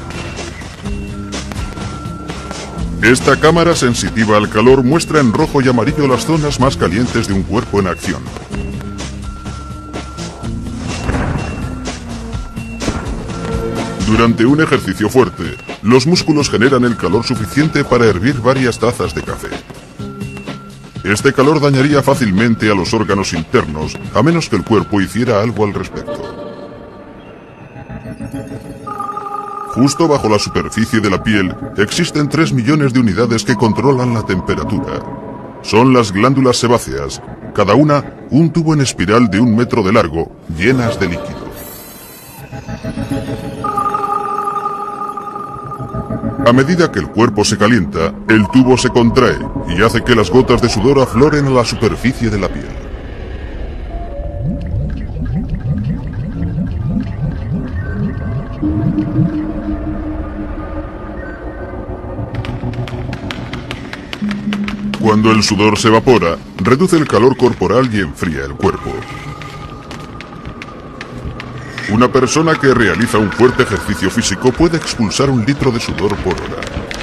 Esta cámara sensitiva al calor muestra en rojo y amarillo las zonas más calientes de un cuerpo en acción. Durante un ejercicio fuerte, los músculos generan el calor suficiente para hervir varias tazas de café. Este calor dañaría fácilmente a los órganos internos, a menos que el cuerpo hiciera algo al respecto. Justo bajo la superficie de la piel existen tres millones de unidades que controlan la temperatura. son las glándulas sebáceas, cada una un tubo en espiral de un metro de largo, llenas de líquido. A medida que el cuerpo se calienta, el tubo se contrae y hace que las gotas de sudor afloren a la superficie de la piel. Cuando el sudor se evapora, reduce el calor corporal y enfría el cuerpo. Una persona que realiza un fuerte ejercicio físico puede expulsar un litro de sudor por hora.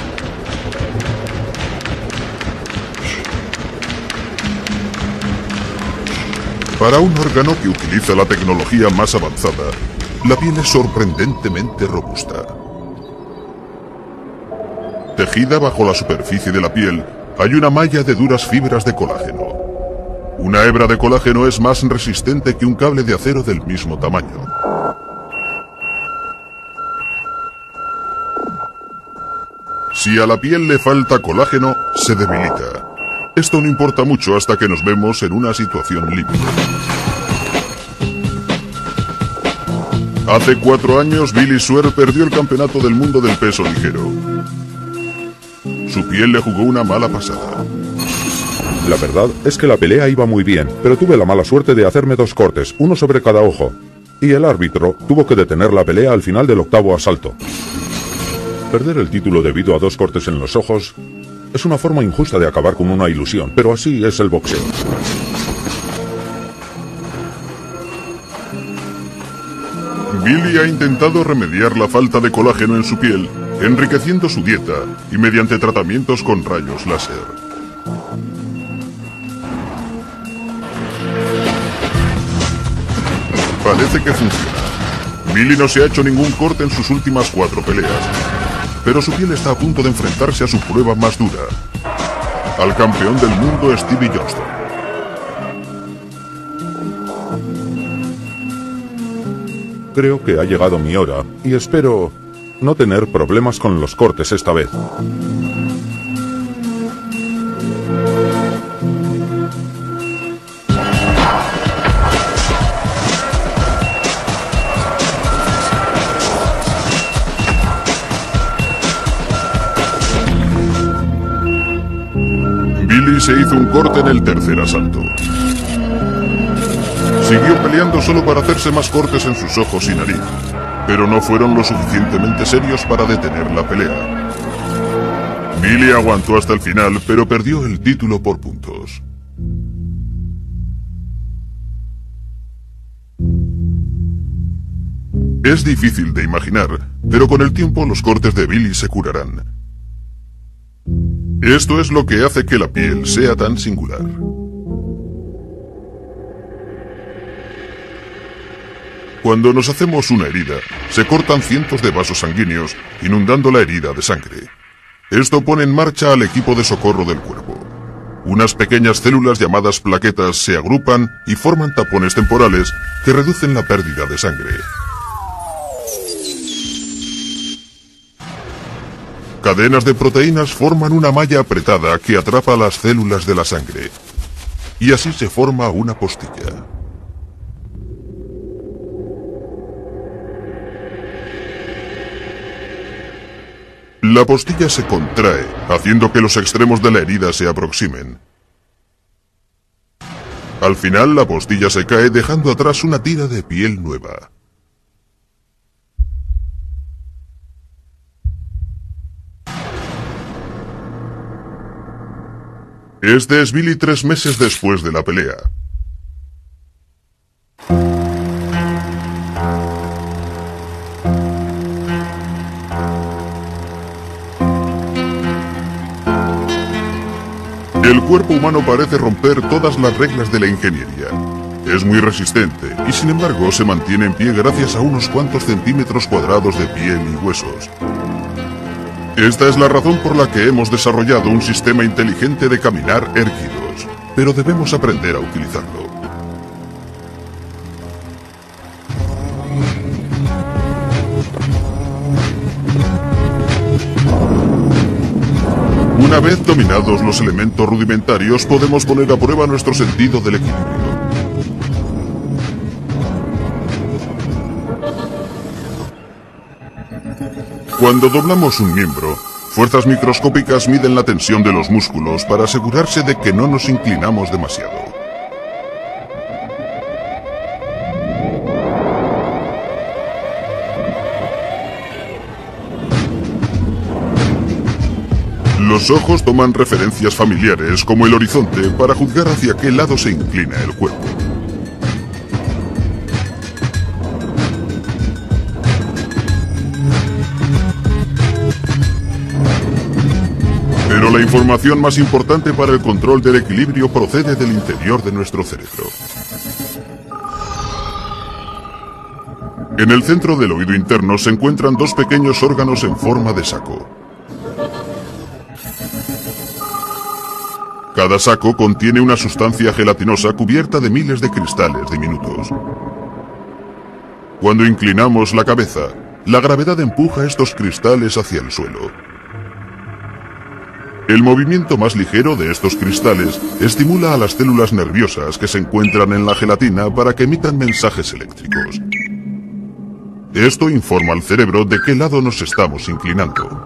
Para un órgano que utiliza la tecnología más avanzada, la piel es sorprendentemente robusta. Tejida bajo la superficie de la piel, hay una malla de duras fibras de colágeno. Una hebra de colágeno es más resistente que un cable de acero del mismo tamaño. Si a la piel le falta colágeno, se debilita. Esto no importa mucho hasta que nos vemos en una situación límite. Hace cuatro años, Billy Swear perdió el campeonato del mundo del peso ligero. Su piel le jugó una mala pasada.
La verdad es que la pelea iba muy bien, pero tuve la mala suerte de hacerme dos cortes, uno sobre cada ojo, y el árbitro tuvo que detener la pelea al final del octavo asalto. Perder el título debido a dos cortes en los ojos es una forma injusta de acabar con una ilusión, pero así es el boxeo.
Billy ha intentado remediar la falta de colágeno en su piel, enriqueciendo su dieta y mediante tratamientos con rayos láser. Parece que funciona. Billy no se ha hecho ningún corte en sus últimas cuatro peleas, pero su piel está a punto de enfrentarse a su prueba más dura, al campeón del mundo Stevie Johnston.
Creo que ha llegado mi hora y espero no tener problemas con los cortes esta vez.
Billy se hizo un corte en el tercer asalto. Siguió peleando solo para hacerse más cortes en sus ojos y nariz, pero no fueron lo suficientemente serios para detener la pelea. Billy aguantó hasta el final, pero perdió el título por puntos. Es difícil de imaginar, pero con el tiempo los cortes de Billy se curarán. Esto es lo que hace que la piel sea tan singular. Cuando nos hacemos una herida, se cortan cientos de vasos sanguíneos, inundando la herida de sangre. Esto pone en marcha al equipo de socorro del cuerpo. Unas pequeñas células llamadas plaquetas se agrupan y forman tapones temporales que reducen la pérdida de sangre. Cadenas de proteínas forman una malla apretada que atrapa las células de la sangre. Y así se forma una postilla. La postilla se contrae, haciendo que los extremos de la herida se aproximen. Al final, la postilla se cae, dejando atrás una tira de piel nueva. Este es Billy tres meses después de la pelea. El cuerpo humano parece romper todas las reglas de la ingeniería. Es muy resistente y sin embargo se mantiene en pie gracias a unos cuantos centímetros cuadrados de piel y huesos. Esta es la razón por la que hemos desarrollado un sistema inteligente de caminar erguidos, pero debemos aprender a utilizarlo. Una vez dominados los elementos rudimentarios, podemos poner a prueba nuestro sentido del equilibrio. Cuando doblamos un miembro, fuerzas microscópicas miden la tensión de los músculos para asegurarse de que no nos inclinamos demasiado. Los ojos toman referencias familiares como el horizonte para juzgar hacia qué lado se inclina el cuerpo. Pero la información más importante para el control del equilibrio procede del interior de nuestro cerebro. En el centro del oído interno se encuentran dos pequeños órganos en forma de saco. Cada saco contiene una sustancia gelatinosa cubierta de miles de cristales diminutos. Cuando inclinamos la cabeza, la gravedad empuja estos cristales hacia el suelo. El movimiento más ligero de estos cristales estimula a las células nerviosas que se encuentran en la gelatina para que emitan mensajes eléctricos. Esto informa al cerebro de qué lado nos estamos inclinando.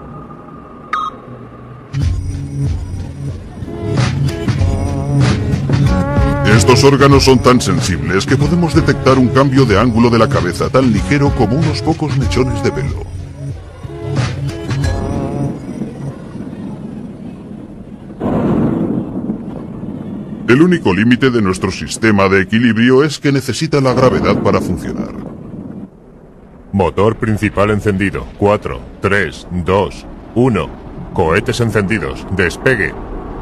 Estos órganos son tan sensibles que podemos detectar un cambio de ángulo de la cabeza tan ligero como unos pocos mechones de pelo. El único límite de nuestro sistema de equilibrio es que necesita la gravedad para funcionar.
Motor principal encendido. cuatro, tres, dos, uno. Cohetes encendidos. Despegue.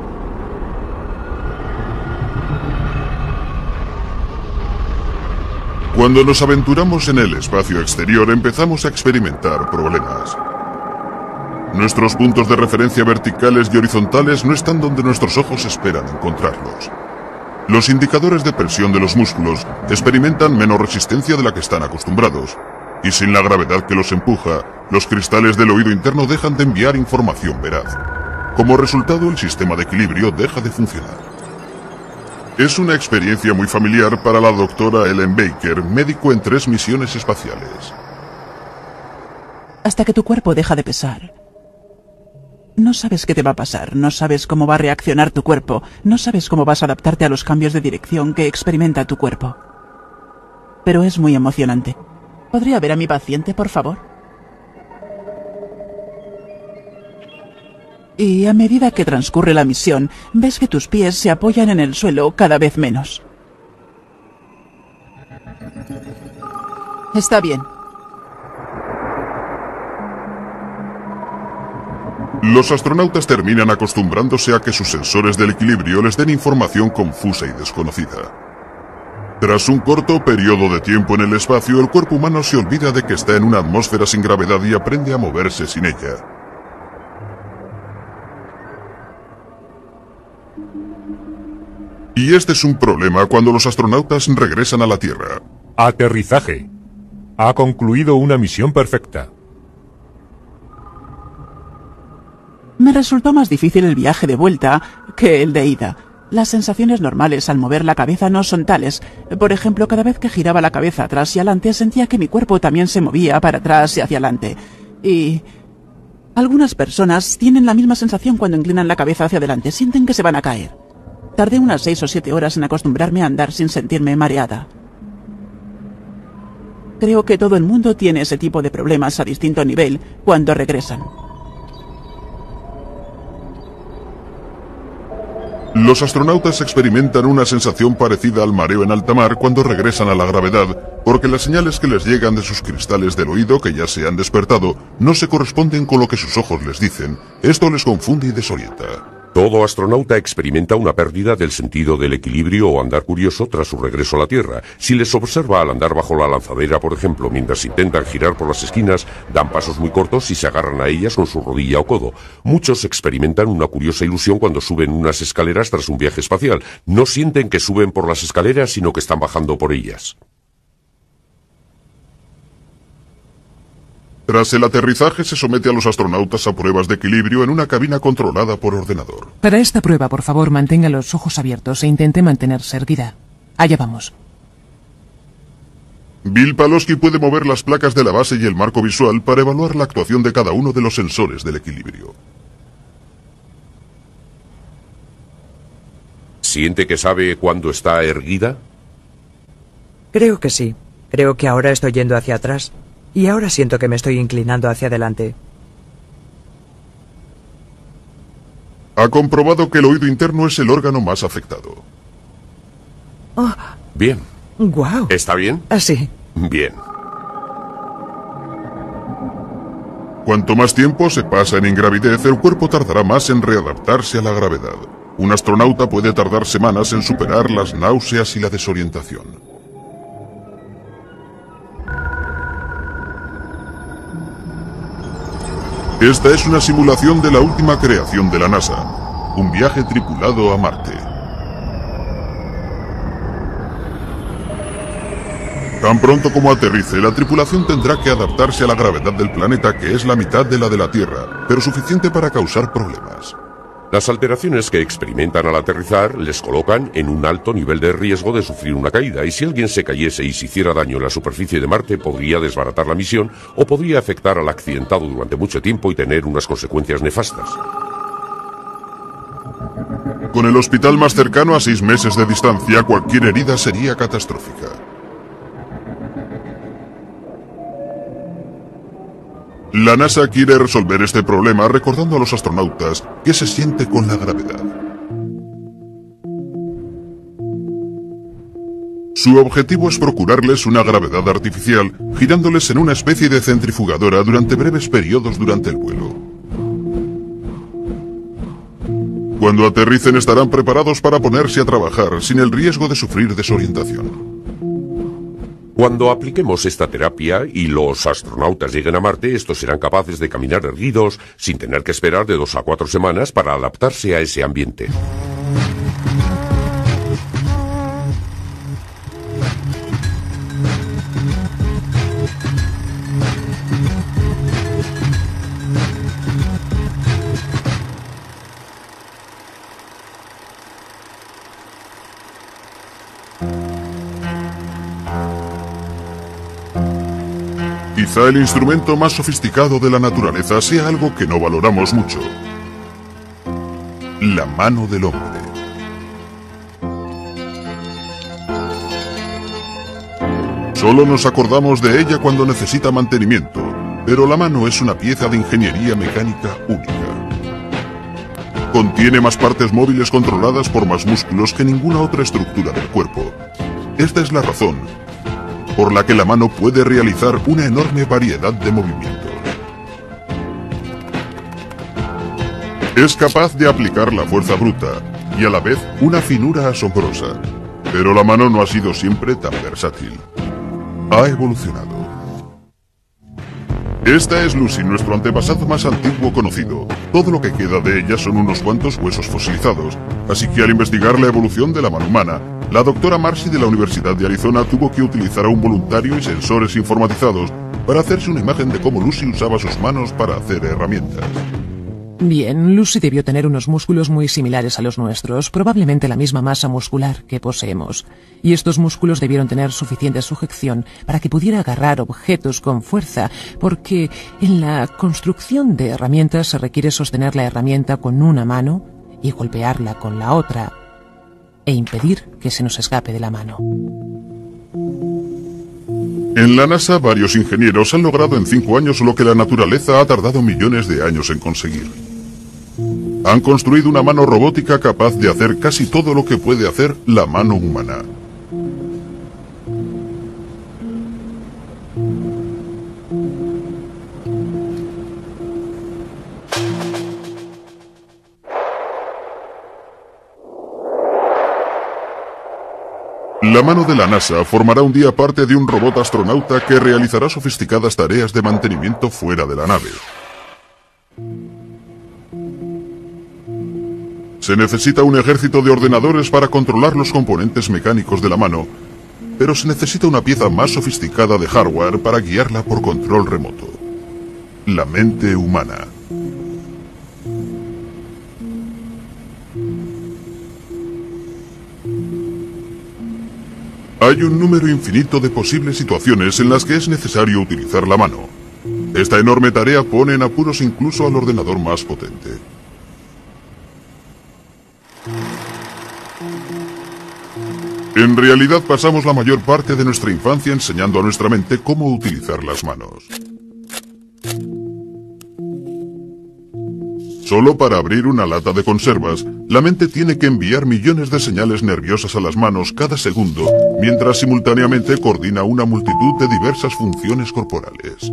Cuando nos aventuramos en el espacio exterior empezamos a experimentar problemas. Nuestros puntos de referencia verticales y horizontales no están donde nuestros ojos esperan encontrarlos. Los indicadores de presión de los músculos experimentan menos resistencia de la que están acostumbrados, y sin la gravedad que los empuja, los cristales del oído interno dejan de enviar información veraz. Como resultado, el sistema de equilibrio deja de funcionar. Es una experiencia muy familiar para la doctora Ellen Baker, médico en tres misiones espaciales.
Hasta que tu cuerpo deja de pesar. No sabes qué te va a pasar, no sabes cómo va a reaccionar tu cuerpo, no sabes cómo vas a adaptarte a los cambios de dirección que experimenta tu cuerpo. Pero es muy emocionante. ¿Podría ver a mi paciente, por favor? Y a medida que transcurre la misión, ves que tus pies se apoyan en el suelo cada vez menos. Está bien.
Los astronautas terminan acostumbrándose a que sus sensores del equilibrio les den información confusa y desconocida. Tras un corto periodo de tiempo en el espacio, el cuerpo humano se olvida de que está en una atmósfera sin gravedad y aprende a moverse sin ella. Y este es un problema cuando los astronautas regresan a la Tierra.
Aterrizaje. Ha concluido una misión perfecta.
Me resultó más difícil el viaje de vuelta que el de ida. Las sensaciones normales al mover la cabeza no son tales. Por ejemplo, cada vez que giraba la cabeza atrás y adelante sentía que mi cuerpo también se movía para atrás y hacia adelante. Y algunas personas tienen la misma sensación cuando inclinan la cabeza hacia adelante. Sienten que se van a caer. Tardé unas seis o siete horas en acostumbrarme a andar sin sentirme mareada. Creo que todo el mundo tiene ese tipo de problemas a distinto nivel cuando regresan.
Los astronautas experimentan una sensación parecida al mareo en alta mar cuando regresan a la gravedad, porque las señales que les llegan de sus cristales del oído, que ya se han despertado, no se corresponden con lo que sus ojos les dicen. Esto les confunde y desorienta.
Todo astronauta experimenta una pérdida del sentido del equilibrio o andar curioso tras su regreso a la Tierra. Si les observa al andar bajo la lanzadera, por ejemplo, mientras intentan girar por las esquinas, dan pasos muy cortos y se agarran a ellas con su rodilla o codo. Muchos experimentan una curiosa ilusión cuando suben unas escaleras tras un viaje espacial. No sienten que suben por las escaleras, sino que están bajando por ellas.
Tras el aterrizaje se somete a los astronautas a pruebas de equilibrio en una cabina controlada por ordenador.
Para esta prueba, por favor, mantenga los ojos abiertos e intente mantenerse erguida. Allá vamos.
Bill Pawlowski puede mover las placas de la base y el marco visual para evaluar la actuación de cada uno de los sensores del equilibrio.
¿Siente que sabe cuándo está erguida?
Creo que sí. Creo que ahora estoy yendo hacia atrás. Y ahora siento que me estoy inclinando hacia adelante.
Ha comprobado que el oído interno es el órgano más afectado.
Oh.
Bien.
Guau.
¿Está bien?
Así.
Bien.
Cuanto más tiempo se pasa en ingravidez, el cuerpo tardará más en readaptarse a la gravedad. Un astronauta puede tardar semanas en superar las náuseas y la desorientación. Esta es una simulación de la última creación de la NASA, un viaje tripulado a Marte. Tan pronto como aterrice, la tripulación tendrá que adaptarse a la gravedad del planeta, que es la mitad de la de la Tierra, pero suficiente para causar problemas.
Las alteraciones que experimentan al aterrizar les colocan en un alto nivel de riesgo de sufrir una caída, y si alguien se cayese y se hiciera daño en la superficie de Marte, podría desbaratar la misión o podría afectar al accidentado durante mucho tiempo y tener unas consecuencias nefastas.
Con el hospital más cercano a seis meses de distancia, cualquier herida sería catastrófica. La NASA quiere resolver este problema recordando a los astronautas qué se siente con la gravedad. Su objetivo es procurarles una gravedad artificial, girándoles en una especie de centrifugadora durante breves periodos durante el vuelo. Cuando aterricen estarán preparados para ponerse a trabajar sin el riesgo de sufrir desorientación.
Cuando apliquemos esta terapia y los astronautas lleguen a Marte, estos serán capaces de caminar erguidos sin tener que esperar de dos a cuatro semanas para adaptarse a ese ambiente.
Quizá el instrumento más sofisticado de la naturaleza sea algo que no valoramos mucho: la mano del hombre. Solo nos acordamos de ella cuando necesita mantenimiento, pero la mano es una pieza de ingeniería mecánica única. Contiene más partes móviles controladas por más músculos que ninguna otra estructura del cuerpo. Esta es la razón por la que la mano puede realizar una enorme variedad de movimientos. Es capaz de aplicar la fuerza bruta y a la vez una finura asombrosa, pero la mano no ha sido siempre tan versátil. Ha evolucionado. Esta es Lucy, nuestro antepasado más antiguo conocido. Todo lo que queda de ella son unos cuantos huesos fosilizados, así que al investigar la evolución de la mano humana, la doctora Marcy de la Universidad de Arizona tuvo que utilizar a un voluntario y sensores informatizados para hacerse una imagen de cómo Lucy usaba sus manos para hacer herramientas.
Bien, Lucy debió tener unos músculos muy similares a los nuestros, probablemente la misma masa muscular que poseemos. Y estos músculos debieron tener suficiente sujeción para que pudiera agarrar objetos con fuerza, porque en la construcción de herramientas se requiere sostener la herramienta con una mano y golpearla con la otra, e impedir que se nos escape de la mano.
En la NASA, varios ingenieros han logrado en cinco años lo que la naturaleza ha tardado millones de años en conseguir. Han construido una mano robótica capaz de hacer casi todo lo que puede hacer la mano humana. La mano de la NASA formará un día parte de un robot astronauta que realizará sofisticadas tareas de mantenimiento fuera de la nave. Se necesita un ejército de ordenadores para controlar los componentes mecánicos de la mano, pero se necesita una pieza más sofisticada de hardware para guiarla por control remoto. la mente humana. Hay un número infinito de posibles situaciones en las que es necesario utilizar la mano. Esta enorme tarea pone en apuros incluso al ordenador más potente. En realidad pasamos la mayor parte de nuestra infancia enseñando a nuestra mente cómo utilizar las manos. Solo para abrir una lata de conservas, la mente tiene que enviar millones de señales nerviosas a las manos cada segundo, mientras simultáneamente coordina una multitud de diversas funciones corporales.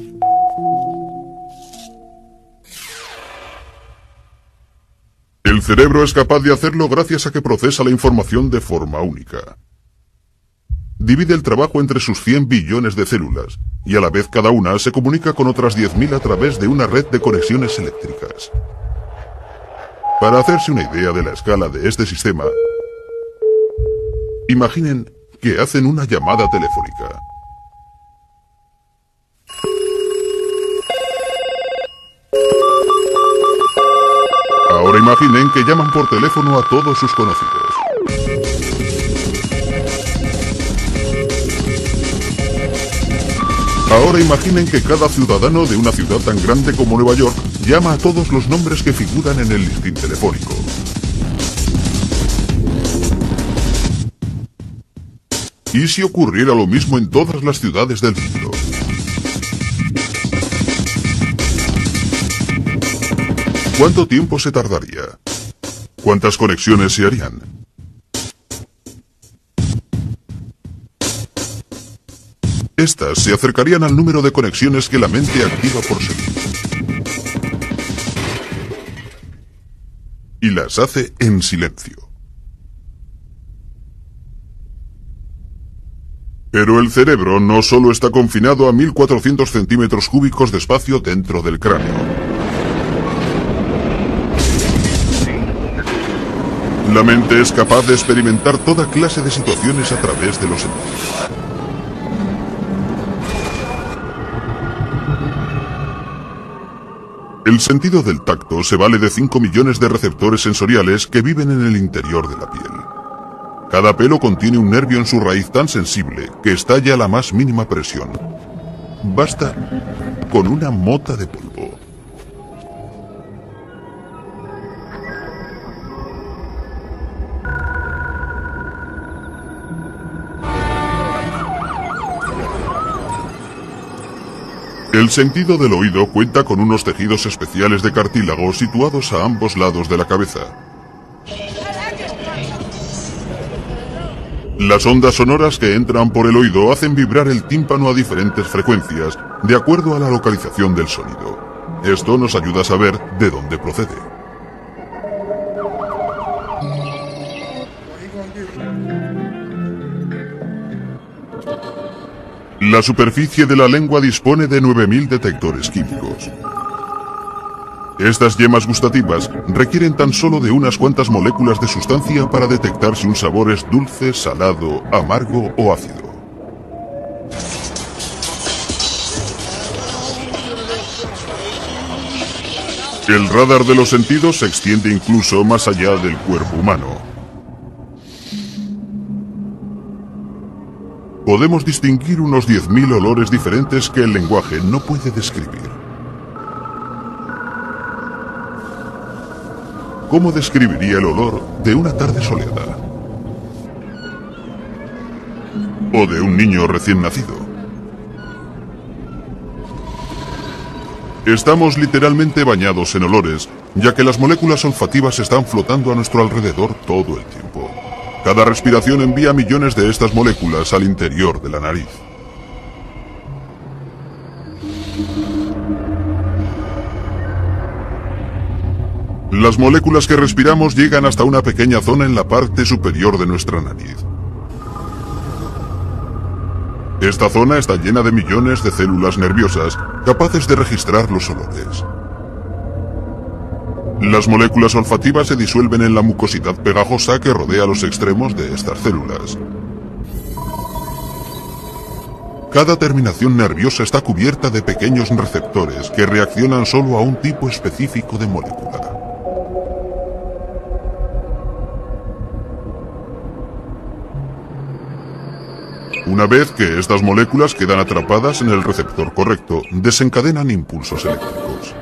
El cerebro es capaz de hacerlo gracias a que procesa la información de forma única. Divide el trabajo entre sus cien billones de células, y a la vez cada una se comunica con otras diez mil a través de una red de conexiones eléctricas. Para hacerse una idea de la escala de este sistema, imaginen que hacen una llamada telefónica. Ahora imaginen que llaman por teléfono a todos sus conocidos. Ahora imaginen que cada ciudadano de una ciudad tan grande como Nueva York llama a todos los nombres que figuran en el listín telefónico. ¿Y si ocurriera lo mismo en todas las ciudades del mundo? ¿Cuánto tiempo se tardaría? ¿Cuántas conexiones se harían? Estas se acercarían al número de conexiones que la mente activa por segundo. Y las hace en silencio. Pero el cerebro no solo está confinado a mil cuatrocientos centímetros cúbicos de espacio dentro del cráneo. La mente es capaz de experimentar toda clase de situaciones a través de los sentidos. El sentido del tacto se vale de cinco millones de receptores sensoriales que viven en el interior de la piel. Cada pelo contiene un nervio en su raíz tan sensible que estalla a la más mínima presión. Basta con una mota de polvo. El sentido del oído cuenta con unos tejidos especiales de cartílago situados a ambos lados de la cabeza. Las ondas sonoras que entran por el oído hacen vibrar el tímpano a diferentes frecuencias, de acuerdo a la localización del sonido. Esto nos ayuda a saber de dónde procede. La superficie de la lengua dispone de nueve mil detectores químicos. Estas yemas gustativas requieren tan solo de unas cuantas moléculas de sustancia para detectar si un sabor es dulce, salado, amargo o ácido. El radar de los sentidos se extiende incluso más allá del cuerpo humano. Podemos distinguir unos diez mil olores diferentes que el lenguaje no puede describir. ¿Cómo describiría el olor de una tarde soleada? ¿O de un niño recién nacido? Estamos literalmente bañados en olores, ya que las moléculas olfativas están flotando a nuestro alrededor todo el tiempo. Cada respiración envía millones de estas moléculas al interior de la nariz. Las moléculas que respiramos llegan hasta una pequeña zona en la parte superior de nuestra nariz. Esta zona está llena de millones de células nerviosas capaces de registrar los olores. Las moléculas olfativas se disuelven en la mucosidad pegajosa que rodea los extremos de estas células. Cada terminación nerviosa está cubierta de pequeños receptores que reaccionan solo a un tipo específico de molécula. Una vez que estas moléculas quedan atrapadas en el receptor correcto, desencadenan impulsos eléctricos.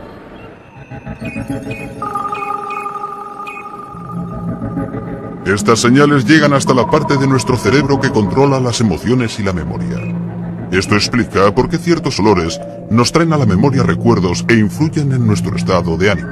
Estas señales llegan hasta la parte de nuestro cerebro que controla las emociones y la memoria. Esto explica por qué ciertos olores nos traen a la memoria recuerdos e influyen en nuestro estado de ánimo.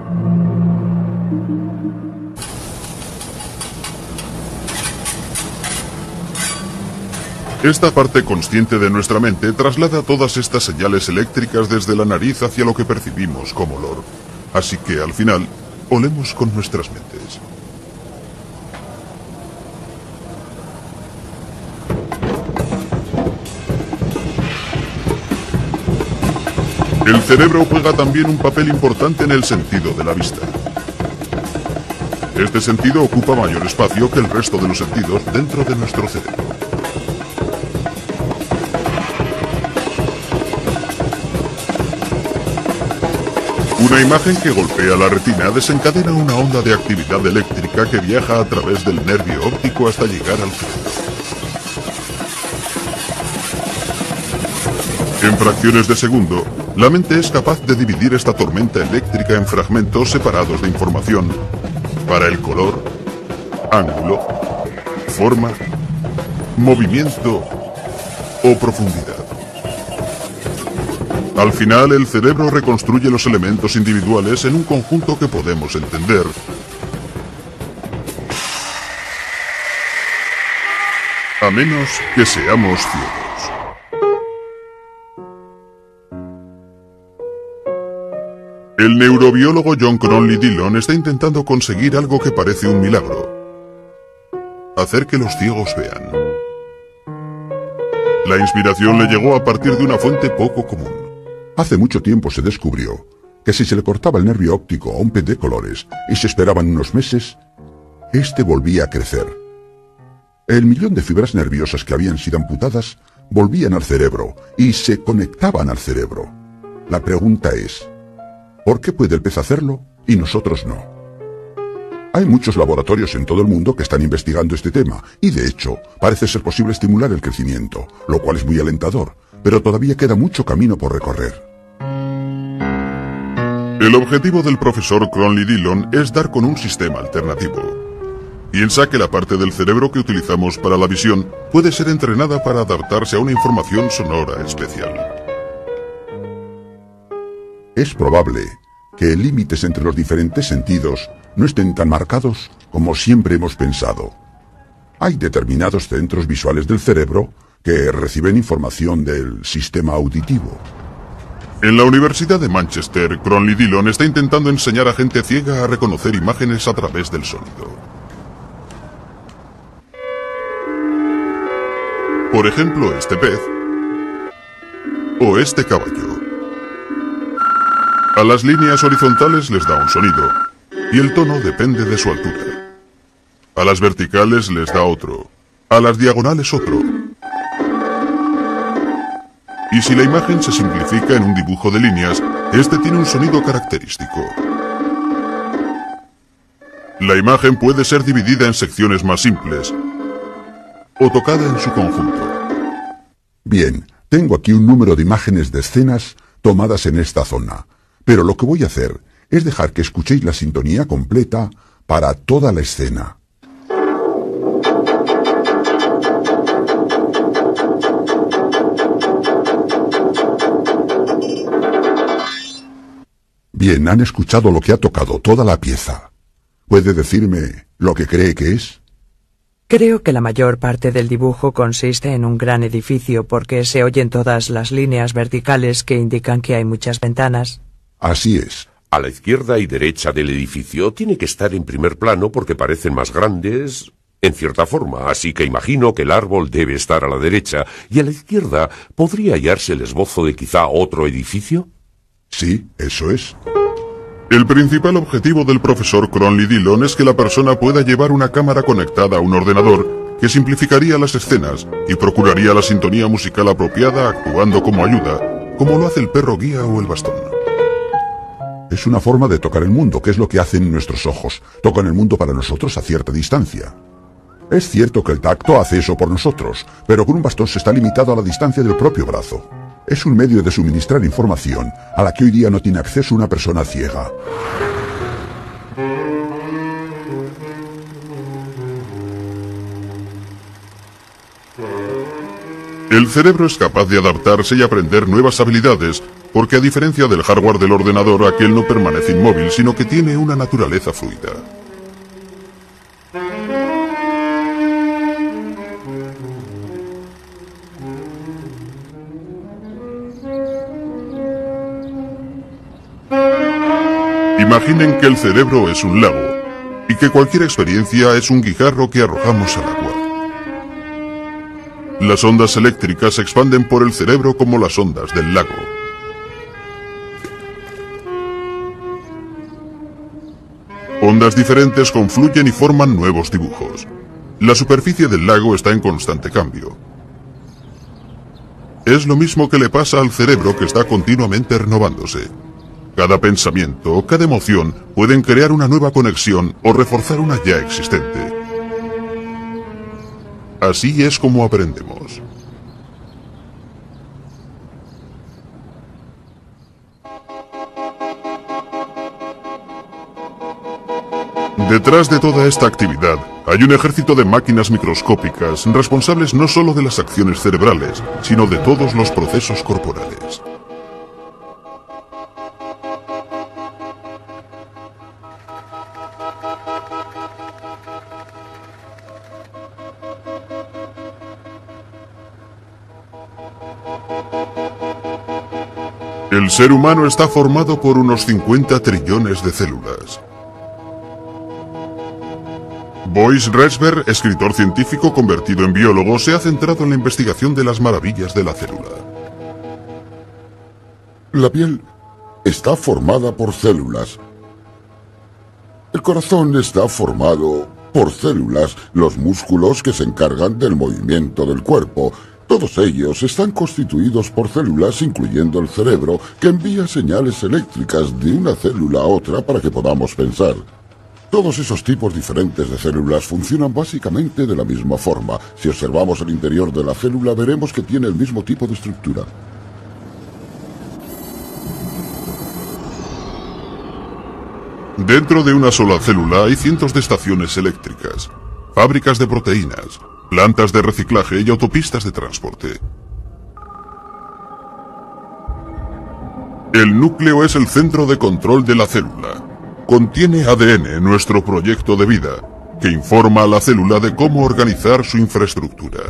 Esta parte consciente de nuestra mente traslada todas estas señales eléctricas desde la nariz hacia lo que percibimos como olor. Así que, al final, olemos con nuestras mentes. El cerebro juega también un papel importante en el sentido de la vista. Este sentido ocupa mayor espacio que el resto de los sentidos dentro de nuestro cerebro. Una imagen que golpea la retina desencadena una onda de actividad eléctrica que viaja a través del nervio óptico hasta llegar al cerebro. En fracciones de segundo, la mente es capaz de dividir esta tormenta eléctrica en fragmentos separados de información para el color, ángulo, forma, movimiento o profundidad. Al final, el cerebro reconstruye los elementos individuales en un conjunto que podemos entender. A menos que seamos ciegos. El neurobiólogo John Cronley Dillon está intentando conseguir algo que parece un milagro: hacer que los ciegos vean. La inspiración le llegó a partir de una fuente poco común.
Hace mucho tiempo se descubrió que si se le cortaba el nervio óptico a un pez de colores y se esperaban unos meses, este volvía a crecer. El millón de fibras nerviosas que habían sido amputadas volvían al cerebro y se conectaban al cerebro. La pregunta es: ¿por qué puede el pez hacerlo y nosotros no? Hay muchos laboratorios en todo el mundo que están investigando este tema y, de hecho, parece ser posible estimular el crecimiento, lo cual es muy alentador, pero todavía queda mucho camino por recorrer.
El objetivo del profesor Cronley Dillon es dar con un sistema alternativo. Piensa que la parte del cerebro que utilizamos para la visión puede ser entrenada para adaptarse a una información sonora especial.
Es probable que límites entre los diferentes sentidos no estén tan marcados como siempre hemos pensado. Hay determinados centros visuales del cerebro que reciben información del sistema auditivo.
En la Universidad de Manchester, Cronley Dillon está intentando enseñar a gente ciega a reconocer imágenes a través del sonido. Por ejemplo, este pez o este caballo. A las líneas horizontales les da un sonido, y el tono depende de su altura. A las verticales les da otro, a las diagonales otro. Y si la imagen se simplifica en un dibujo de líneas, este tiene un sonido característico. La imagen puede ser dividida en secciones más simples, o tocada en su conjunto.
Bien, tengo aquí un número de imágenes de escenas tomadas en esta zona, pero lo que voy a hacer es dejar que escuchéis la sintonía completa para toda la escena. Bien, han escuchado lo que ha tocado toda la pieza. ¿Puede decirme lo que cree que es?
Creo que la mayor parte del dibujo consiste en un gran edificio porque se oyen todas las líneas verticales que indican que hay muchas ventanas.
Así es.
A la izquierda y derecha del edificio tiene que estar en primer plano porque parecen más grandes, en cierta forma, así que imagino que el árbol debe estar a la derecha, y a la izquierda podría hallarse el esbozo de quizá otro edificio.
Sí, eso es.
El principal objetivo del profesor Cronley Dillon es que la persona pueda llevar una cámara conectada a un ordenador que simplificaría las escenas y procuraría la sintonía musical apropiada actuando como ayuda, como lo hace el perro guía o el bastón.
Es una forma de tocar el mundo, que es lo que hacen nuestros ojos. Tocan el mundo para nosotros a cierta distancia. Es cierto que el tacto hace eso por nosotros, pero con un bastón se está limitado a la distancia del propio brazo. Es un medio de suministrar información a la que hoy día no tiene acceso una persona ciega.
El cerebro es capaz de adaptarse y aprender nuevas habilidades, porque a diferencia del hardware del ordenador, aquel no permanece inmóvil, sino que tiene una naturaleza fluida. Imaginen que el cerebro es un lago, y que cualquier experiencia es un guijarro que arrojamos al agua. Las ondas eléctricas se expanden por el cerebro como las ondas del lago. Ondas diferentes confluyen y forman nuevos dibujos. La superficie del lago está en constante cambio. Es lo mismo que le pasa al cerebro, que está continuamente renovándose. Cada pensamiento, cada emoción pueden crear una nueva conexión o reforzar una ya existente. Así es como aprendemos. Detrás de toda esta actividad hay un ejército de máquinas microscópicas responsables no solo de las acciones cerebrales, sino de todos los procesos corporales. El ser humano está formado por unos cincuenta trillones de células. Boyce Rexberg, escritor científico convertido en biólogo, se ha centrado en la investigación de las maravillas de la célula.
La piel está formada por células. El corazón está formado por células, los músculos que se encargan del movimiento del cuerpo. Todos ellos están constituidos por células, incluyendo el cerebro, que envía señales eléctricas de una célula a otra para que podamos pensar. Todos esos tipos diferentes de células funcionan básicamente de la misma forma. Si observamos el interior de la célula, veremos que tiene el mismo tipo de estructura.
Dentro de una sola célula hay cientos de estaciones eléctricas, fábricas de proteínas, plantas de reciclaje y autopistas de transporte. El núcleo es el centro de control de la célula. Contiene A D N, nuestro proyecto de vida, que informa a la célula de cómo organizar su infraestructura.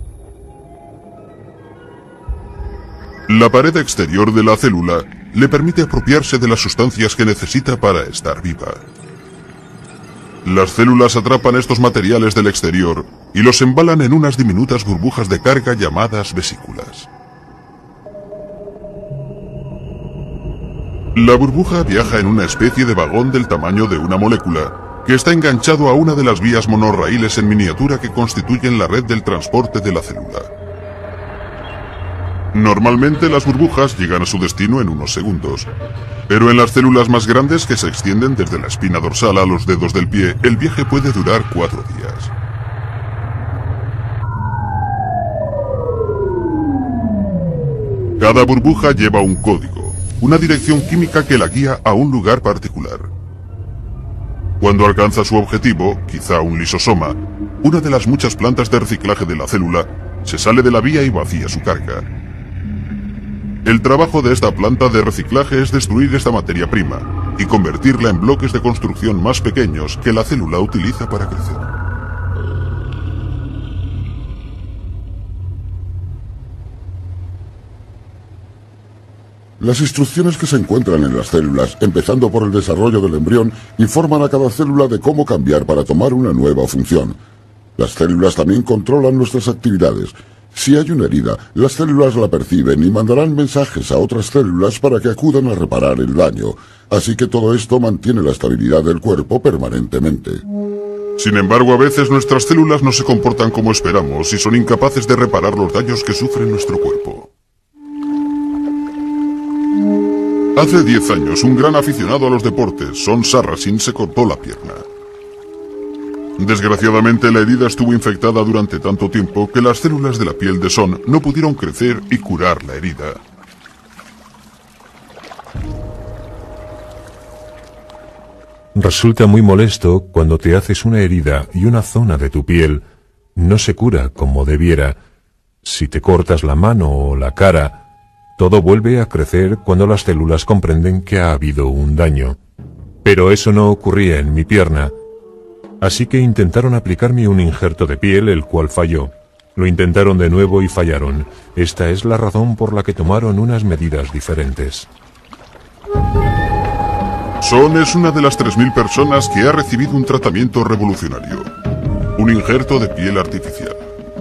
La pared exterior de la célula le permite apropiarse de las sustancias que necesita para estar viva. Las células atrapan estos materiales del exterior y los embalan en unas diminutas burbujas de carga llamadas vesículas. La burbuja viaja en una especie de vagón del tamaño de una molécula, que está enganchado a una de las vías monorraíles en miniatura que constituyen la red del transporte de la célula. Normalmente las burbujas llegan a su destino en unos segundos, pero en las células más grandes, que se extienden desde la espina dorsal a los dedos del pie, el viaje puede durar cuatro días. Cada burbuja lleva un código, una dirección química que la guía a un lugar particular. Cuando alcanza su objetivo, quizá un lisosoma, una de las muchas plantas de reciclaje de la célula, se sale de la vía y vacía su carga. El trabajo de esta planta de reciclaje es destruir esta materia prima y convertirla en bloques de construcción más pequeños que la célula utiliza para crecer.
Las instrucciones que se encuentran en las células, empezando por el desarrollo del embrión, informan a cada célula de cómo cambiar para tomar una nueva función. Las células también controlan nuestras actividades. Si hay una herida, las células la perciben y mandarán mensajes a otras células para que acudan a reparar el daño. Así que todo esto mantiene la estabilidad del cuerpo permanentemente.
Sin embargo, a veces nuestras células no se comportan como esperamos y son incapaces de reparar los daños que sufre nuestro cuerpo. Hace diez años, un gran aficionado a los deportes, Son Sarracen, se cortó la pierna. Desgraciadamente, la herida estuvo infectada durante tanto tiempo que las células de la piel de Son no pudieron crecer y curar la herida.
Resulta muy molesto cuando te haces una herida y una zona de tu piel no se cura como debiera. Si te cortas la mano o la cara, todo vuelve a crecer cuando las células comprenden que ha habido un daño. Pero eso no ocurría en mi pierna. Así que intentaron aplicarme un injerto de piel, el cual falló. Lo intentaron de nuevo y fallaron. Esta es la razón por la que tomaron unas medidas diferentes.
Son es una de las tres mil personas que ha recibido un tratamiento revolucionario. Un injerto de piel artificial.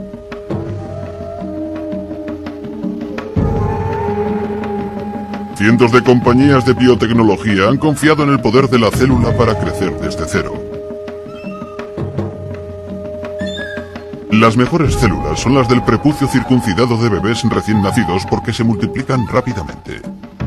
Cientos de compañías de biotecnología han confiado en el poder de la célula para crecer desde cero. Las mejores células son las del prepucio circuncidado de bebés recién nacidos porque se multiplican rápidamente.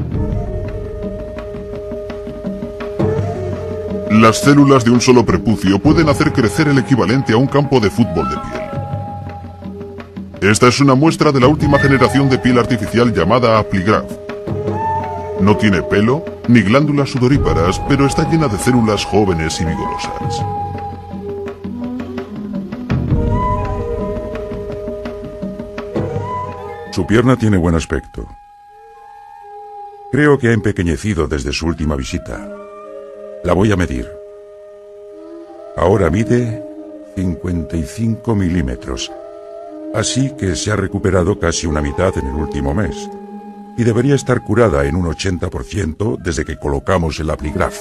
Las células de un solo prepucio pueden hacer crecer el equivalente a un campo de fútbol de piel. Esta es una muestra de la última generación de piel artificial llamada Apligraf. No tiene pelo ni glándulas sudoríparas, pero está llena de células jóvenes y vigorosas.
Su pierna tiene buen aspecto. Creo que ha empequeñecido desde su última visita. La voy a medir. Ahora mide cincuenta y cinco milímetros. Así que se ha recuperado casi una mitad en el último mes. Y debería estar curada en un ochenta por ciento desde que colocamos el Apligraf.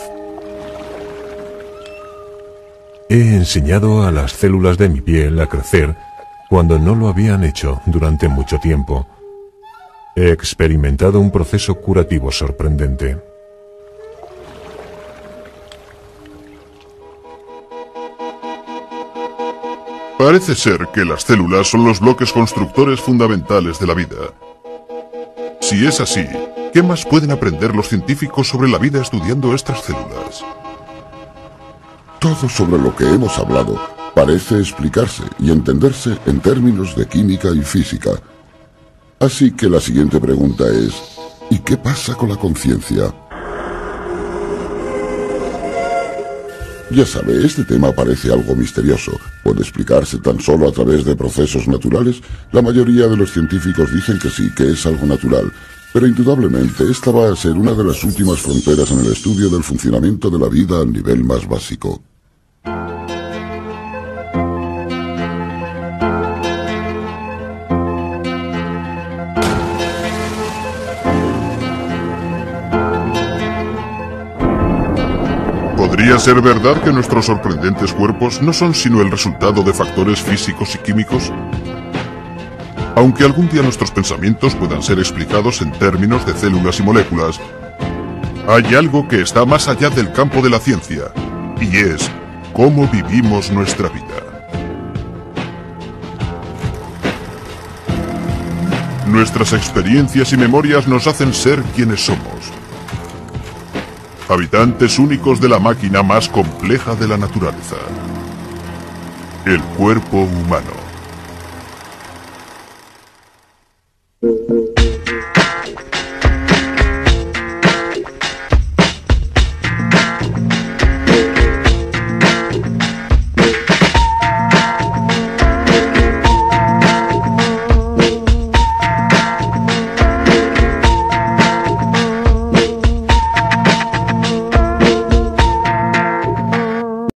He enseñado a las células de mi piel a crecer cuando no lo habían hecho durante mucho tiempo. He experimentado un proceso curativo sorprendente.
Parece ser que las células son los bloques constructores fundamentales de la vida. Si es así, ¿qué más pueden aprender los científicos sobre la vida estudiando estas células?
Todo sobre lo que hemos hablado parece explicarse y entenderse en términos de química y física. Así que la siguiente pregunta es, ¿y qué pasa con la conciencia? Ya sabe, este tema parece algo misterioso. ¿Puede explicarse tan solo a través de procesos naturales? La mayoría de los científicos dicen que sí, que es algo natural. Pero indudablemente esta va a ser una de las últimas fronteras en el estudio del funcionamiento de la vida al nivel más básico.
¿Podría ser verdad que nuestros sorprendentes cuerpos no son sino el resultado de factores físicos y químicos? Aunque algún día nuestros pensamientos puedan ser explicados en términos de células y moléculas, hay algo que está más allá del campo de la ciencia, y es cómo vivimos nuestra vida. Nuestras experiencias y memorias nos hacen ser quienes somos. Habitantes únicos de la máquina más compleja de la naturaleza. El cuerpo humano.